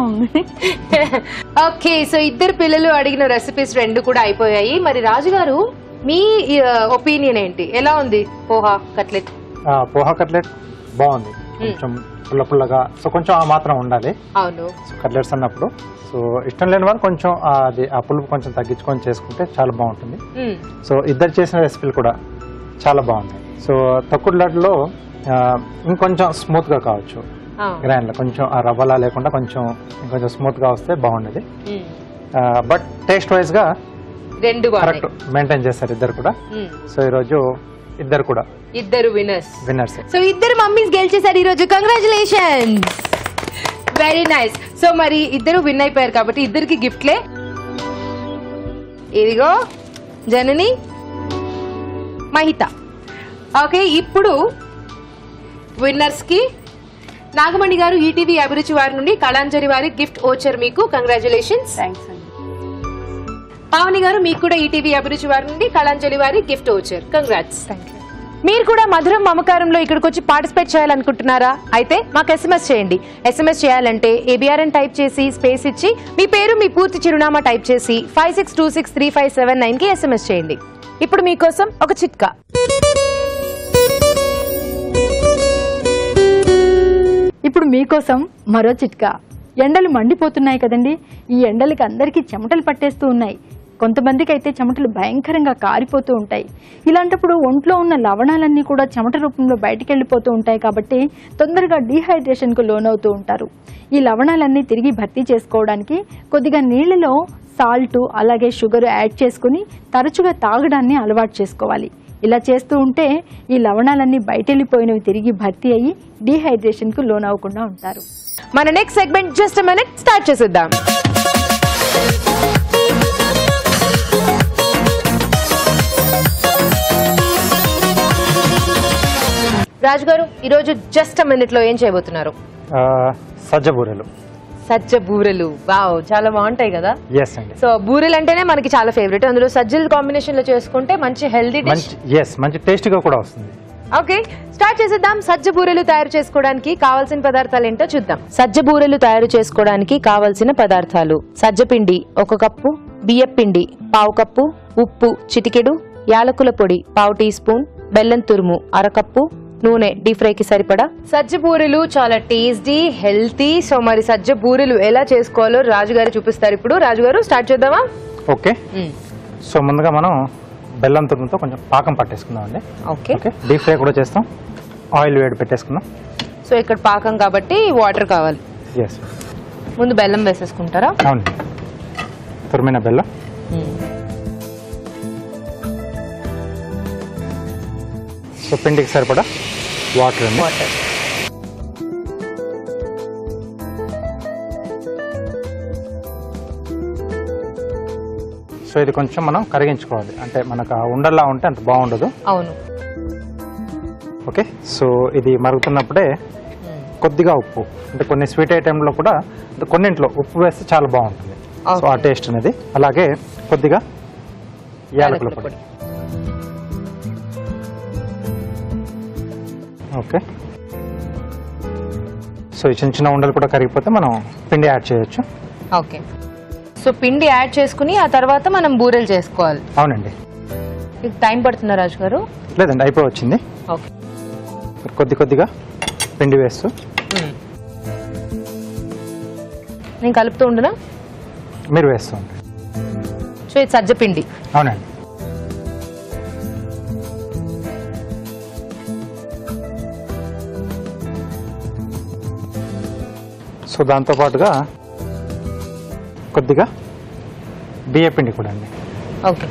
ఓకే, సో ఇద్దరు పిల్లలు అడిగిన రెసిపీస్ రెండు కూడా అయిపోయాయి. మరి రాజుగారు మీ ఒపీనియన్ ఏంటి? ఎలా ఉంది పోహా కట్లెట్? ఆ, పోహా కట్లెట్ బాగుంది. కొంచెం పుల్ల పుల్లగా, సో కొంచెం ఆ మాత్రం ఉండాలి. అవును. సో కట్లెట్స్ అన్నప్పుడు సో ఇష్టం లేని వాళ్ళు కొంచెం అది ఆ పులుపు కొంచెం తగ్గించుకొని చేసుకుంటే చాలా బాగుంటుంది. సో ఇద్దరు చేసిన రెసిపీలు కూడా చాలా బాగుంది. సో తొక్కుడు లడ్డులో ఇంకొంచెం స్మూత్ గా కావచ్చు, గ్రైండ్ లో కొంచెం ఆ రవ్వలా లేకుండా కొంచెం ఇంకొంచెం స్మూత్ గా వస్తే బాగుండేది. బట్ టేస్ట్ వైజ్ గా రెండు కరెక్ట్ మెయింటైన్ చేస్తారు ఇద్దరు కూడా. సో ఈ రోజు ఇద్దరు కూడా ఇద్దరు విన్నర్స్ విన్నర్స్ సో ఇద్దరు మమ్మీస్ గెలిచేశారు ఈ రోజు. Congratulations, very nice. సో మరి ఇద్దరు విన్ అయిపోయారు కాబట్టి ఇద్దరికి గిఫ్ట్లే. ఇదిగో జనని, మహిత. ఓకే, ఇప్పుడు విన్నర్స్ కి నాగమణి గారు ఈటీవీ అభిరుచి వారి నుండి కళాంజలి వారి గిఫ్ట్ ఓచర్ మీకు. కంగ్రాచులేషన్స్. థ్యాంక్స్ అండి. పావని గారు మీకు కూడా ఈటీవీ అభిరుచి వారి నుండి కళాంజలి వారి గిఫ్ట్ ఓచర్. కంగ్రాట్స్. మీరు కూడా మధురం మమకారంలో ఇక్కడికి వచ్చి పార్టిసిపేట్ చేయాలనుకుంటున్నారా? అయితే మాకు ఎస్ఎంఎస్ చేయండి. ఎస్ఎంఎస్ చేయాలంటే ఏబిఆర్ఎన్ టైప్ చేసి స్పేస్ ఇచ్చి మీ పేరు మీ పూర్తి చిరునామా టైప్ చేసి five six two six three five seven nine కి ఎస్ఎంఎస్ చేయండి. ఇప్పుడు మీకోసం ఒక చిట్కా. ఇప్పుడు మీకోసం మరో చిట్కా. ఎండలు మండిపోతున్నాయి కదండి. ఈ ఎండలకి అందరికీ చెమటలు పట్టేస్తూ ఉన్నాయి. కొంతమందికి అయితే చెమటలు భయంకరంగా కారిపోతూ ఉంటాయి. ఇలాంటప్పుడు ఒంట్లో ఉన్న లవణాలన్నీ కూడా చెమట రూపంలో బయటికి వెళ్ళిపోతూ ఉంటాయి కాబట్టి తొందరగా డీహైడ్రేషన్కు లోనవుతూ ఉంటారు. ఈ లవణాలన్నీ తిరిగి భర్తీ చేసుకోవడానికి కొద్దిగా నీళ్లలో సాల్ట్ అలాగే షుగర్ యాడ్ చేసుకుని తరచుగా తాగడాన్ని అలవాటు చేసుకోవాలి. ఇలా చేస్తూ ఉంటే ఈ లవణాలన్నీ బయట వెళ్ళిపోయినవి తిరిగి భర్తీ అయ్యి డీహైడ్రేషన్కు లోనవ్వకుండా ఉంటారు. మన next segment just a minute start చేసేద్దాం. రాజు గారు ఈరోజు జస్ట్ ఎ మినిట్ లో ఏం చేయబోతున్నారు? సజ్జ బూరెలు. సజ్జ బూరెలు, వావ్, చాలా బాగుంటాయి కదా. ఎస్ అండి. సో బూరెలు అంటేనే మనకి చాలా ఫేవరెట్. అందులో సజ్జల కాంబినేషన్ లో చేసుకుంటే మంచి హెల్దీ డిష్. ఎస్, మంచి టేస్టీగా కూడా వస్తుంది. ఓకే, స్టార్ట్ చేసేద్దాం. సజ్జ బూరెలు తయారు చేసుకోవడానికి కావాల్సిన పదార్థాలు ఏంటో చూద్దాం. సజ్జ బూరెలు తయారు చేసుకోవడానికి కావాల్సిన పదార్థాలు: సజ్జ పిండి ఒక కప్పు, బియ్యం పిండి పావు కప్పు, ఉప్పు చిటికెడు, యాలకుల పొడి పావు టీ స్పూన్, బెల్లం తురుము అరకప్పు, నూనె డీప్ ఫ్రై కి సరిపడా. సజ్జ బూరెలు చాలా టేస్టీ, హెల్తీ. సో మరి సజ్జ బూరెలు ఎలా చేసుకోవాలో రాజుగారు చూపిస్తారు ఇప్పుడు. రాజుగారు స్టార్ట్ చేద్దామా? ఓకే. సో ముందుగా మనం బెల్లం తురుముతో కొంచెం పాకం పట్టేసుకుందాం అండి. ఓకే. డీప్ ఫ్రై కూడా చేస్తాం. ఆయిల్ వేడి పెట్టేసుకుందాం. సో ఇక్కడ పాకం కాబట్టి వాటర్ కావాలి. ఎస్. ముందు బెల్లం వేసేసుకుంటారా? అవును, తురిమిన బెల్లం. సో పిండికి సరిపడా వాటర్ అండి. వాటర్. సో ఇది కొంచెం మనం కరిగించుకోవాలి, అంటే మనకు ఉండల్లా ఉంటే అంత బాగుండదు. అవును. ఓకే. సో ఇది మరుగుతున్నప్పుడే కొద్దిగా ఉప్పు, అంటే కొన్ని స్వీట్ ఐటెంలో కూడా కొన్నింట్లో ఉప్పు వేస్తే చాలా బాగుంటుంది. సో ఆ టేస్ట్ అనేది. అలాగే కొద్దిగా యాలకుల పొడి. ఓకే. సో ఈ చిన్న చిన్న ఉండలు కూడా కరిగిపోతే మనం పిండి యాడ్ చేయొచ్చు. ఓకే. సో పిండి యాడ్ చేసుకుని ఆ తర్వాత మనం బూరెలు చేసుకోవాలి. అవునండి. ఇది టైం పడుతుందా రాజు గారు? లేదండి, అయిపోయి వచ్చింది. ఓకే. కొద్ది కొద్దిగా పిండి వేస్తూ నేను కలుపుతూ ఉండనా? మీరు వేస్తూ ఉంటారు. సో ఇది సజ్జ పిండి. అవునండి. సో దాంతో పాటుగా కొద్దిగా బియ్య పిండి కూడా అండి. ఓకే.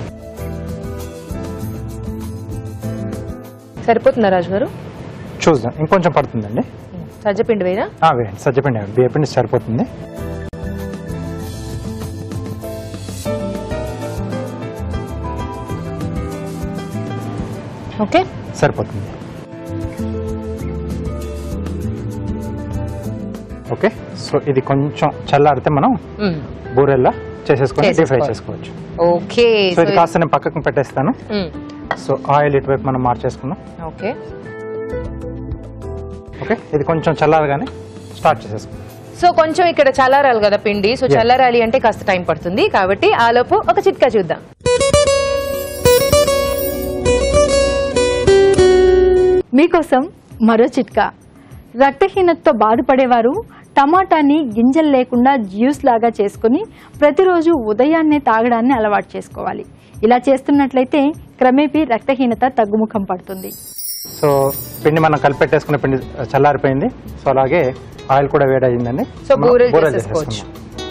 సరిపోతుందా రాజు గారు? చూద్దాం, ఇంకొంచెం పడుతుందండి. సజ్జ పిండి వేయనా? వేయండి, సజ్జపిండి వేయండి. బియ్య పిండి సరిపోతుంది. ఓకే, సరిపోతుంది. ఓకే. సో ఇది కొంచెం చల్లారితే మనం బూరెల్లా చేసేసుకొని డీప్ ఫ్రై చేసుకోవచ్చు. ఓకే. సో ఇది కాస్త నేను పక్కకు పెట్టేస్తాను. సో ఆయిల్ ఇటువైపు మనం మార్చేసుకుందాం. ఓకే. ఓకే. ఇది కొంచెం చల్లారగానే స్టార్ట్ చేసేసుకుందాం. సో కొంచెం ఇక్కడ చల్లారాలి కదా పిండి. సో చల్లారాలి అంటే కాస్త టైం పడుతుంది కాబట్టి ఆలోపు ఒక చిట్కా చూద్దాం. మీకోసం మరో చిట్కా. రక్తహీనతతో బాధపడేవారు టమాటాని గింజలు లేకుండా జ్యూస్ లాగా చేసుకుని ప్రతిరోజు ఉదయాన్నే తాగడాన్ని అలవాటు చేసుకోవాలి. ఇలా చేస్తున్నట్లయితే క్రమేపీ రక్తహీనత తగ్గుముఖం పడుతుంది. సో పిండి మనం కలిపెట్టేసుకున్న పిండి చల్లారిపోయింది. సో అలాగే ఆయిల్ కూడా వేడయిందండి. సో బూరెలు చేసేసుకోవచ్చు.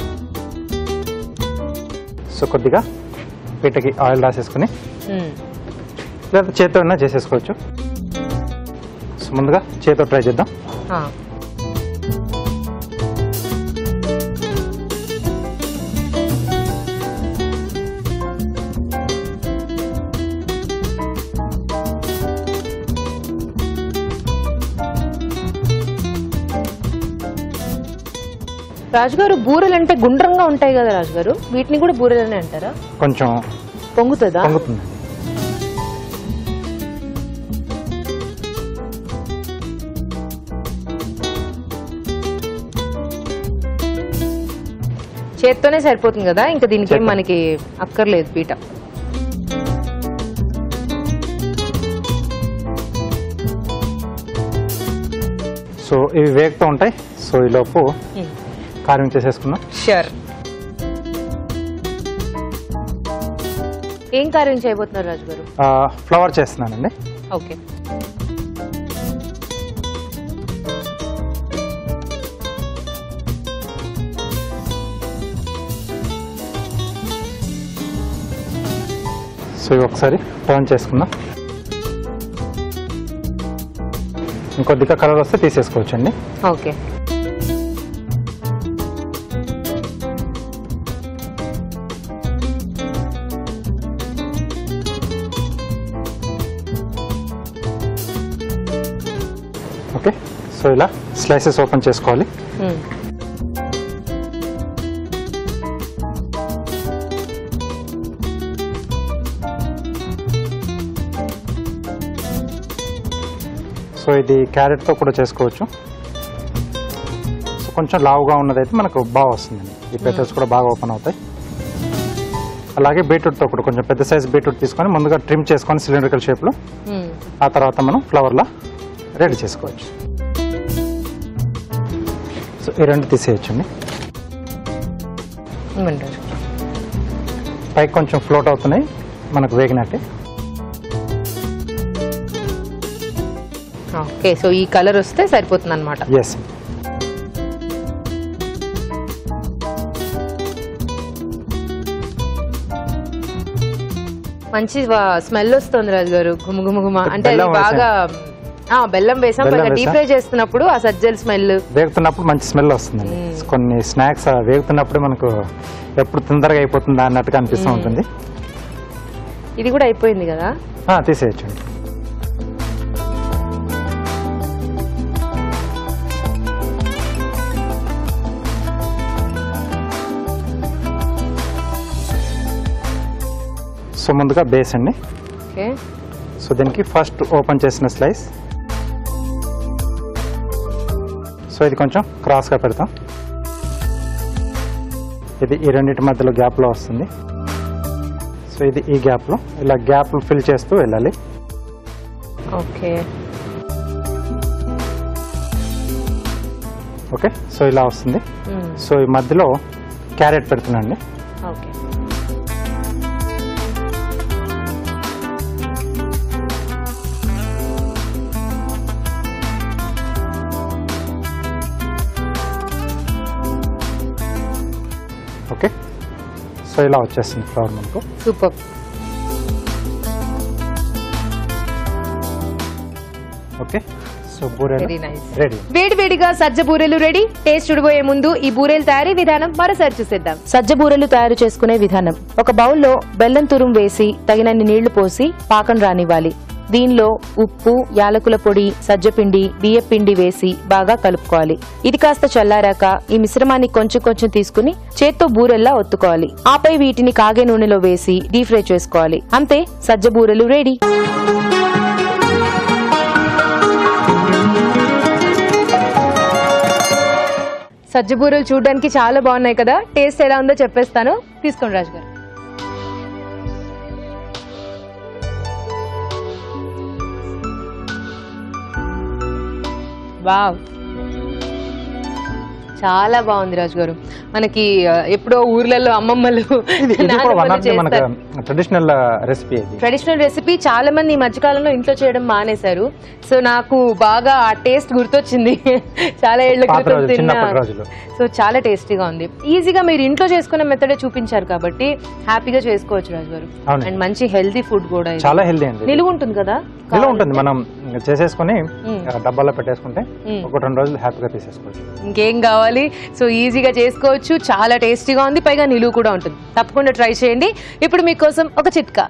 సో కొద్దిగా పీటకి ఆయిల్ రాసేసుకుని లేదా చేతితో చేసేసుకోవచ్చు. సో ముందుగా చేతితో ట్రై చేద్దాం. రాజుగారు బూరెలు అంటే గుండ్రంగా ఉంటాయి కదా రాజుగారు, వీటిని కూడా బూరెలనే అంటారా? కొంచెం పొంగుతుందా? పొంగుతుంది. చేత్తోనే సరిపోతుంది కదా, ఇంకా దీనికి ఏం మనకి అక్కర్లేదు పీట. సో ఇవి వేగుతూ ఉంటాయి. సో ఈ లోపు కారం చేసేసుకున్నాం. షూర్. ఏం కారం చేయబోతున్నారు రాజుగారు? ఫ్లవర్ చేస్తున్నానండి. ఓకే. సో ఇవి ఒకసారి టర్న్ చేసుకుందాం. ఇంకొద్దిగా కలర్ వస్తే తీసేసుకోవచ్చండి. ఓకే. ఓకే. సో ఇలా స్లైసెస్ ఓపెన్ చేసుకోవాలి. సో ఇది క్యారెట్తో కూడా చేసుకోవచ్చు. సో కొంచెం లావుగా ఉన్నదైతే మనకు బాగా వస్తుందండి. ఈ పెటల్స్ కూడా బాగా ఓపెన్ అవుతాయి. అలాగే బీట్రూట్తో కూడా కొంచెం పెద్ద సైజ్ బీట్రూట్ తీసుకొని ముందుగా ట్రిమ్ చేసుకొని సిలిండ్రికల్ షేప్లో ఆ తర్వాత మనం ఫ్లవర్లా రెడీ చేసుకోవచ్చు. సో ఈ రెండు తీసేయచ్చండి. పైకి కొంచెం ఫ్లోట్ అవుతున్నాయి, మనకు వేగినట్టే. ఓకే. సో ఈ కలర్ వస్తే సరిపోతుంది అనమాట. ఎస్. మంచి స్మెల్ వస్తుంది రాజు గారు, గుమ గుమ గుమ. అంటే అది బాగా బెల్లం వేసాం, డీప్ ఫ్రై చేస్తున్నప్పుడు ఆ సజ్జల స్మెల్ వేగుతున్నప్పుడు మంచి స్మెల్ వస్తుందండి. కొన్ని స్నాక్స్ వేగుతున్నప్పుడు మనకు ఎప్పుడు తొందరగా అయిపోతుందా అన్నట్టుగా అనిపిస్తూ ఉంటుంది. ఇది కూడా అయిపోయింది కదా, తీసేయచ్చండి. సో ముందుగా బేస్ అండి. ఓకే. సో దీనికి ఫస్ట్ ఓపెన్ చేసిన స్లైస్. సో ఇది కొంచెం క్రాస్గా పెడతాం. ఇది ఈ రెండింటి మధ్యలో గ్యాప్లో వస్తుంది. సో ఇది ఈ గ్యాప్లో ఇలా గ్యాప్లు ఫిల్ చేస్తూ వెళ్ళాలి. ఓకే. ఓకే. సో ఇలా వస్తుంది. సో ఈ మధ్యలో క్యారెట్ పెడుతున్నాండి. ఓకే. ఓకే. సో ఇలా వచ్చేస్తుంది ఫ్లవర్ మనకు. సూపర్. ఓకే. సో బూరెలు రెడీ. వేడి వేడిగా సజ్జ బూరెలు రెడీ. టేస్ట్ చూడబోయే ముందు ఈ బూరెలు తయారీ విధానం మరోసారి చూసేద్దాం. సజ్జ బూరెలు తయారు చేసుకునే విధానం. ఒక బౌల్లో బెల్లం తురుము వేసి తగినన్ని నీళ్లు పోసి పాకం రానివ్వాలి. దీనిలో ఉప్పు, యాలకుల పొడి, సజ్జపిండి, బియ్యపిండి వేసి బాగా కలుపుకోవాలి. ఇది కాస్త చల్లారాక ఈ మిశ్రమాన్ని కొంచెం కొంచెం తీసుకుని చేత్తో బూరెల్లా ఒత్తుకోవాలి. ఆపై వీటిని కాగే నూనెలో వేసి డీప్ ఫ్రై చేసుకోవాలి. అంతే, సజ్జ బూరెలు రెడీ. సజ్జ బూరెలు చూడడానికి చాలా బాగున్నాయి కదా. టేస్ట్ ఎలా ఉందో చెప్పేస్తాను, తీసుకోండి రాజు గారు. వావ్, చాలా బాగుంది రాజు గారు. మనకి ఆ, ఎప్పుడో ఊర్లలో అమ్మమ్మలు ఇది ఇది కూడా వన్ ఆఫ్ ది మనకు చేస్తారు. ట్రెడిషనల్ రెసిపీ ఇది. ట్రెడిషనల్ రెసిపీ చాలా మంది ఈ మధ్యకాలంలో ఇంట్లో చేయడం మానేశారు. సో నాకు బాగా ఆ టేస్ట్ గుర్తొచ్చింది చాలా ఏళ్ల పాత క్రితం రోజులు, తిన్న. చిన్నప్పటి రోజులు. సో చాలా టేస్టీగా ఉంది. ఈజీగా మీరు ఇంట్లో చేసుకునే మెథడే చూపించారు కాబట్టి హ్యాపీగా చేసుకోవచ్చు రాజు గారు. అవును. అండ్ మంచి హెల్తీ ఫుడ్ కూడా ఇది. చాలా హెల్దీ అండి. నిలువ ఉంటుంది కదా, నిలువ ఉంటుంది. మనం చేసేసుకుని మ్మ్. ఆ, డబ్బాలో పెట్టేసుకుంటే మ్మ్. ఒక రెండు రోజులు హ్యాపీగా తీసేసుకోవచ్చు. ఇంకేం కావాలి. సో ఈజీగా చేసుకోవచ్చు, చాలా టేస్టీగా ఉంది, పైగా నిలువ కూడా ఉంటుంది. తప్పకుండా ట్రై చేయండి. ఇప్పుడు మీకోసం ఒక చిట్కా.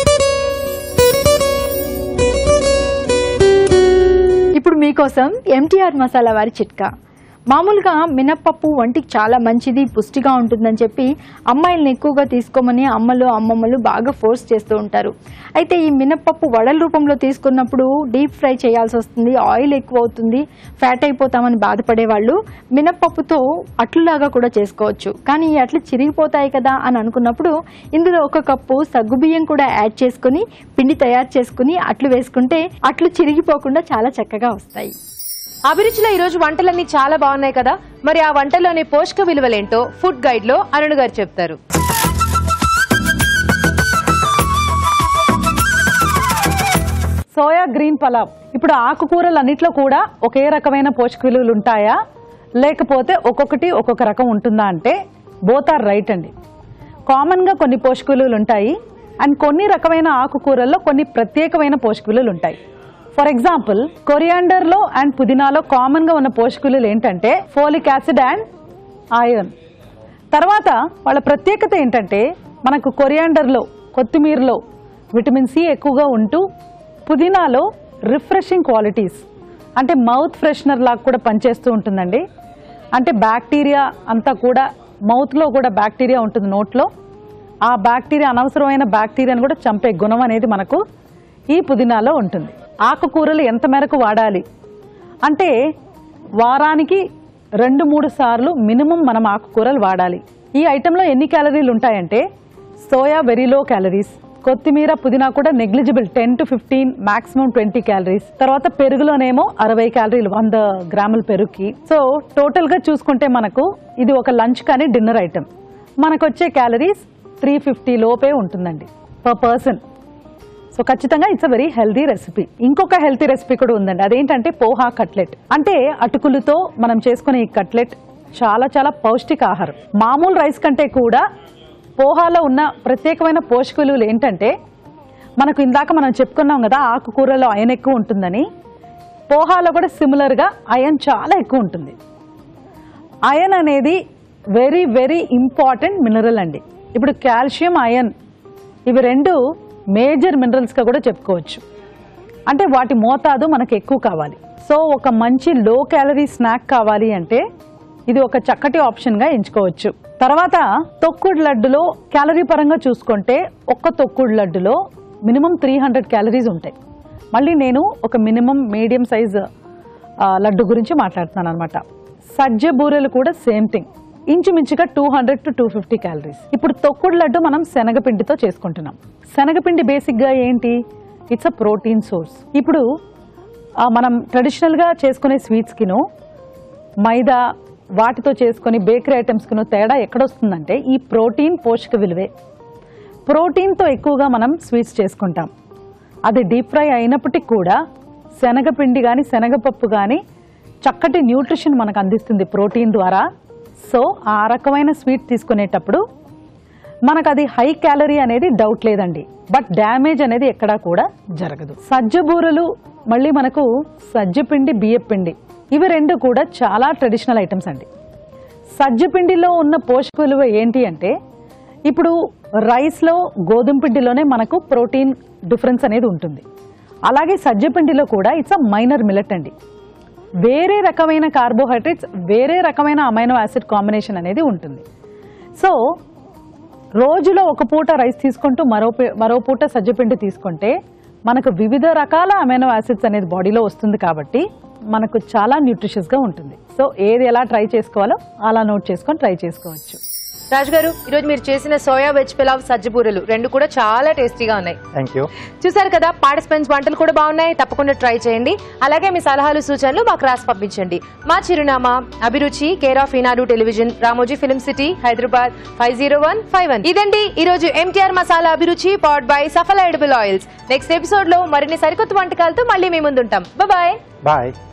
ఇప్పుడు మీకోసం ఎంటీఆర్ మసాలా వారి చిట్కా. మామూలుగా మినప్పప్పు వంటికి చాలా మంచిది, పుష్టిగా ఉంటుందని చెప్పి అమ్మాయిలను ఎక్కువగా తీసుకోమని అమ్మలు అమ్మమ్మలు బాగా ఫోర్స్ చేస్తూ ఉంటారు. అయితే ఈ మినప్పప్పు వడల రూపంలో తీసుకున్నప్పుడు డీప్ ఫ్రై చేయాల్సి వస్తుంది, ఆయిల్ ఎక్కువ అవుతుంది, ఫ్యాట్ అయిపోతామని బాధపడే వాళ్ళు మినప్పప్పుతో అట్లులాగా కూడా చేసుకోవచ్చు. కానీ ఈ అట్లు చిరిగిపోతాయి కదా అని అనుకున్నప్పుడు ఇందులో ఒక కప్పు సగ్గుబియ్యం కూడా యాడ్ చేసుకుని పిండి తయారు చేసుకుని అట్లు వేసుకుంటే అట్లు చిరిగిపోకుండా చాలా చక్కగా వస్తాయి. అభిరుచిలో ఈ రోజు వంటలన్నీ చాలా బాగున్నాయి కదా. మరి ఆ వంటలోని పోషక విలువలేంటో ఫుడ్ గైడ్ లో అరుణ్ గారు చెప్తారు. Soya green pulao. ఇప్పుడు ఆకుకూరలన్నిట్లో కూడా ఒకే రకమైన పోషక విలువలు ఉంటాయా, లేకపోతే ఒక్కొక్కటి ఒక్కొక్క రకం ఉంటుందా అంటే బోత్ ఆర్ రైట్ అండి. కామన్గా కొన్ని పోషక విలువలు ఉంటాయి అండ్ కొన్ని రకమైన ఆకుకూరల్లో కొన్ని ప్రత్యేకమైన పోషక విలువలు ఉంటాయి. ఫర్ ఎగ్జాంపుల్ కొరియాండర్లో అండ్ పుదీనాలో కామన్గా ఉన్న పోషక విలువలు ఏంటంటే ఫోలిక్ యాసిడ్ అండ్ ఐరన్. తర్వాత వాళ్ళ ప్రత్యేకత ఏంటంటే మనకు కొరియాండర్లో, కొత్తిమీరలో విటమిన్ సి ఎక్కువగా ఉంటూ పుదీనాలో రిఫ్రెషింగ్ క్వాలిటీస్ అంటే మౌత్ ఫ్రెషనర్ లాగా కూడా పనిచేస్తూ ఉంటుందండి. అంటే బ్యాక్టీరియా అంతా కూడా మౌత్లో కూడా బ్యాక్టీరియా ఉంటుంది నోట్లో, ఆ బ్యాక్టీరియా అనవసరమైన బ్యాక్టీరియాను కూడా చంపే గుణం అనేది మనకు ఈ పుదీనాలో ఉంటుంది. ఆకుకూరలు ఎంత మేరకు వాడాలి అంటే వారానికి రెండు మూడు సార్లు మినిమం మనం ఆకుకూరలు వాడాలి. ఈ ఐటెంలో ఎన్ని క్యాలరీలు ఉంటాయంటే సోయా వెరీ లో క్యాలరీస్, కొత్తిమీర పుదీనా కూడా negligible ten to fifteen maximum twenty calories. తర్వాత పెరుగులోనేమో అరవై క్యాలరీలు వంద గ్రాముల పెరుగుకి. సో టోటల్ గా చూసుకుంటే మనకు ఇది ఒక లంచ్ కానీ డిన్నర్ ఐటెం. మనకు వచ్చే క్యాలరీస్ త్రీ ఫిఫ్టీ లోపే ఉంటుందండి పర్ పర్సన్. సో ఖచ్చితంగా it's a very healthy recipe. ఇంకొక హెల్తీ రెసిపీ కూడా ఉందండి, అదేంటంటే పోహా కట్లెట్. అంటే అటుకులతో మనం చేసుకునే ఈ కట్లెట్ చాలా చాలా పౌష్టిక ఆహారం. మామూలు రైస్ కంటే కూడా పోహాలో ఉన్న ప్రత్యేకమైన పోషక విలువలు ఏంటంటే మనకు ఇందాక మనం చెప్పుకున్నాం కదా ఆకుకూరలో ఐరన్ ఎక్కువ ఉంటుందని, పోహాలో కూడా సిమిలర్గా ఐరన్ చాలా ఎక్కువ ఉంటుంది. ఐరన్ అనేది వెరీ వెరీ ఇంపార్టెంట్ మినరల్ అండి. ఇప్పుడు కాల్షియం, ఐరన్ ఇవి రెండు మేజర్ మినరల్స్గా కూడా చెప్పుకోవచ్చు. అంటే వాటి మోతాదు మనకు ఎక్కువ కావాలి. సో ఒక మంచి లో క్యాలరీ స్నాక్ కావాలి అంటే ఇది ఒక చక్కటి ఆప్షన్గా ఎంచుకోవచ్చు. తర్వాత తొక్కుడు లడ్డులో క్యాలరీ పరంగా చూసుకుంటే ఒక్క తొక్కుడు లడ్డులో మినిమం త్రీ హండ్రెడ్ క్యాలరీస్ ఉంటాయి. మళ్ళీ నేను ఒక మినిమం మీడియం సైజ్ లడ్డు గురించి మాట్లాడుతున్నాను అనమాట. సజ్జ బూరెలు కూడా సేమ్ థింగ్, ఇంచుమించుగా two hundred to two fifty calories. ఇప్పుడు తొక్కుడు లడ్డు మనం శనగపిండితో చేసుకుంటున్నాం. శనగపిండి బేసిక్గా ఏంటి, ఇట్స్ అ ప్రోటీన్ సోర్స్. ఇప్పుడు మనం ట్రెడిషనల్గా చేసుకునే స్వీట్స్కిను మైదా వాటితో చేసుకుని బేకరీ ఐటమ్స్కిను తేడా ఎక్కడొస్తుందంటే ఈ ప్రోటీన్ పోషక విలువే. ప్రోటీన్తో ఎక్కువగా మనం స్వీట్స్ చేసుకుంటాం. అది డీప్ ఫ్రై అయినప్పటికీ కూడా శనగపిండి కానీ శనగపప్పు కానీ చక్కటి న్యూట్రిషన్ మనకు అందిస్తుంది ప్రోటీన్ ద్వారా. సో ఆ రకమైన స్వీట్ తీసుకునేటప్పుడు మనకు అది హై క్యాలరీ అనేది డౌట్ లేదండి, బట్ డ్యామేజ్ అనేది ఎక్కడా కూడా జరగదు. సజ్జ బూరలు మళ్ళీ మనకు సజ్జపిండి బియ్యపిండి ఇవి రెండు కూడా చాలా ట్రెడిషనల్ ఐటమ్స్ అండి. సజ్జపిండిలో ఉన్న పోషక విలువ ఏంటి అంటే ఇప్పుడు రైస్లో గోధుమ పిండిలోనే మనకు ప్రోటీన్ డిఫరెన్స్ అనేది ఉంటుంది. అలాగే సజ్జపిండిలో కూడా ఇట్స్ అ మైనర్ మిల్లెట్ అండి. వేరే రకమైన కార్బోహైడ్రేట్స్ వేరే రకమైన అమైనో యాసిడ్ కాంబినేషన్ అనేది ఉంటుంది. సో రోజులో ఒక పూట రైస్ తీసుకుంటూ మరో మరో పూట సజ్జపిండి తీసుకుంటే మనకు వివిధ రకాల అమైనో యాసిడ్స్ అనేది బాడీలో వస్తుంది కాబట్టి మనకు చాలా న్యూట్రిషియస్గా ఉంటుంది. సో ఏది ఎలా ట్రై చేసుకోవాలో అలా నోట్ చేసుకొని ట్రై చేసుకోవచ్చు. రాజు గారు ఈరోజు మీరు చేసిన సోయా వెజ్ పులావ్ సజ్జబూరలు రెండు కూడా చాలా టేస్టీగా ఉన్నాయి. Thank you. చూసారు కదా, పార్టిసిపెంట్స్ వంటలు కూడా బాగున్నాయి. తప్పకుండా ట్రై చేయండి. అలాగే మీ సలహాలు సూచనలు మాకు రాసి పంపించండి. మా చిరునామా Abhiruchi, care of Eenadu television, Ramoji film city, Hyderabad five zero one five one. ఇదండి ఈ రోజు MTR masala Abhiruchi powered by Saphala edible oils. Next episode లో మరిన్ని సరికొత్త వంటకాలతో మళ్ళీ మీ ముందుంటాం. Bye bye.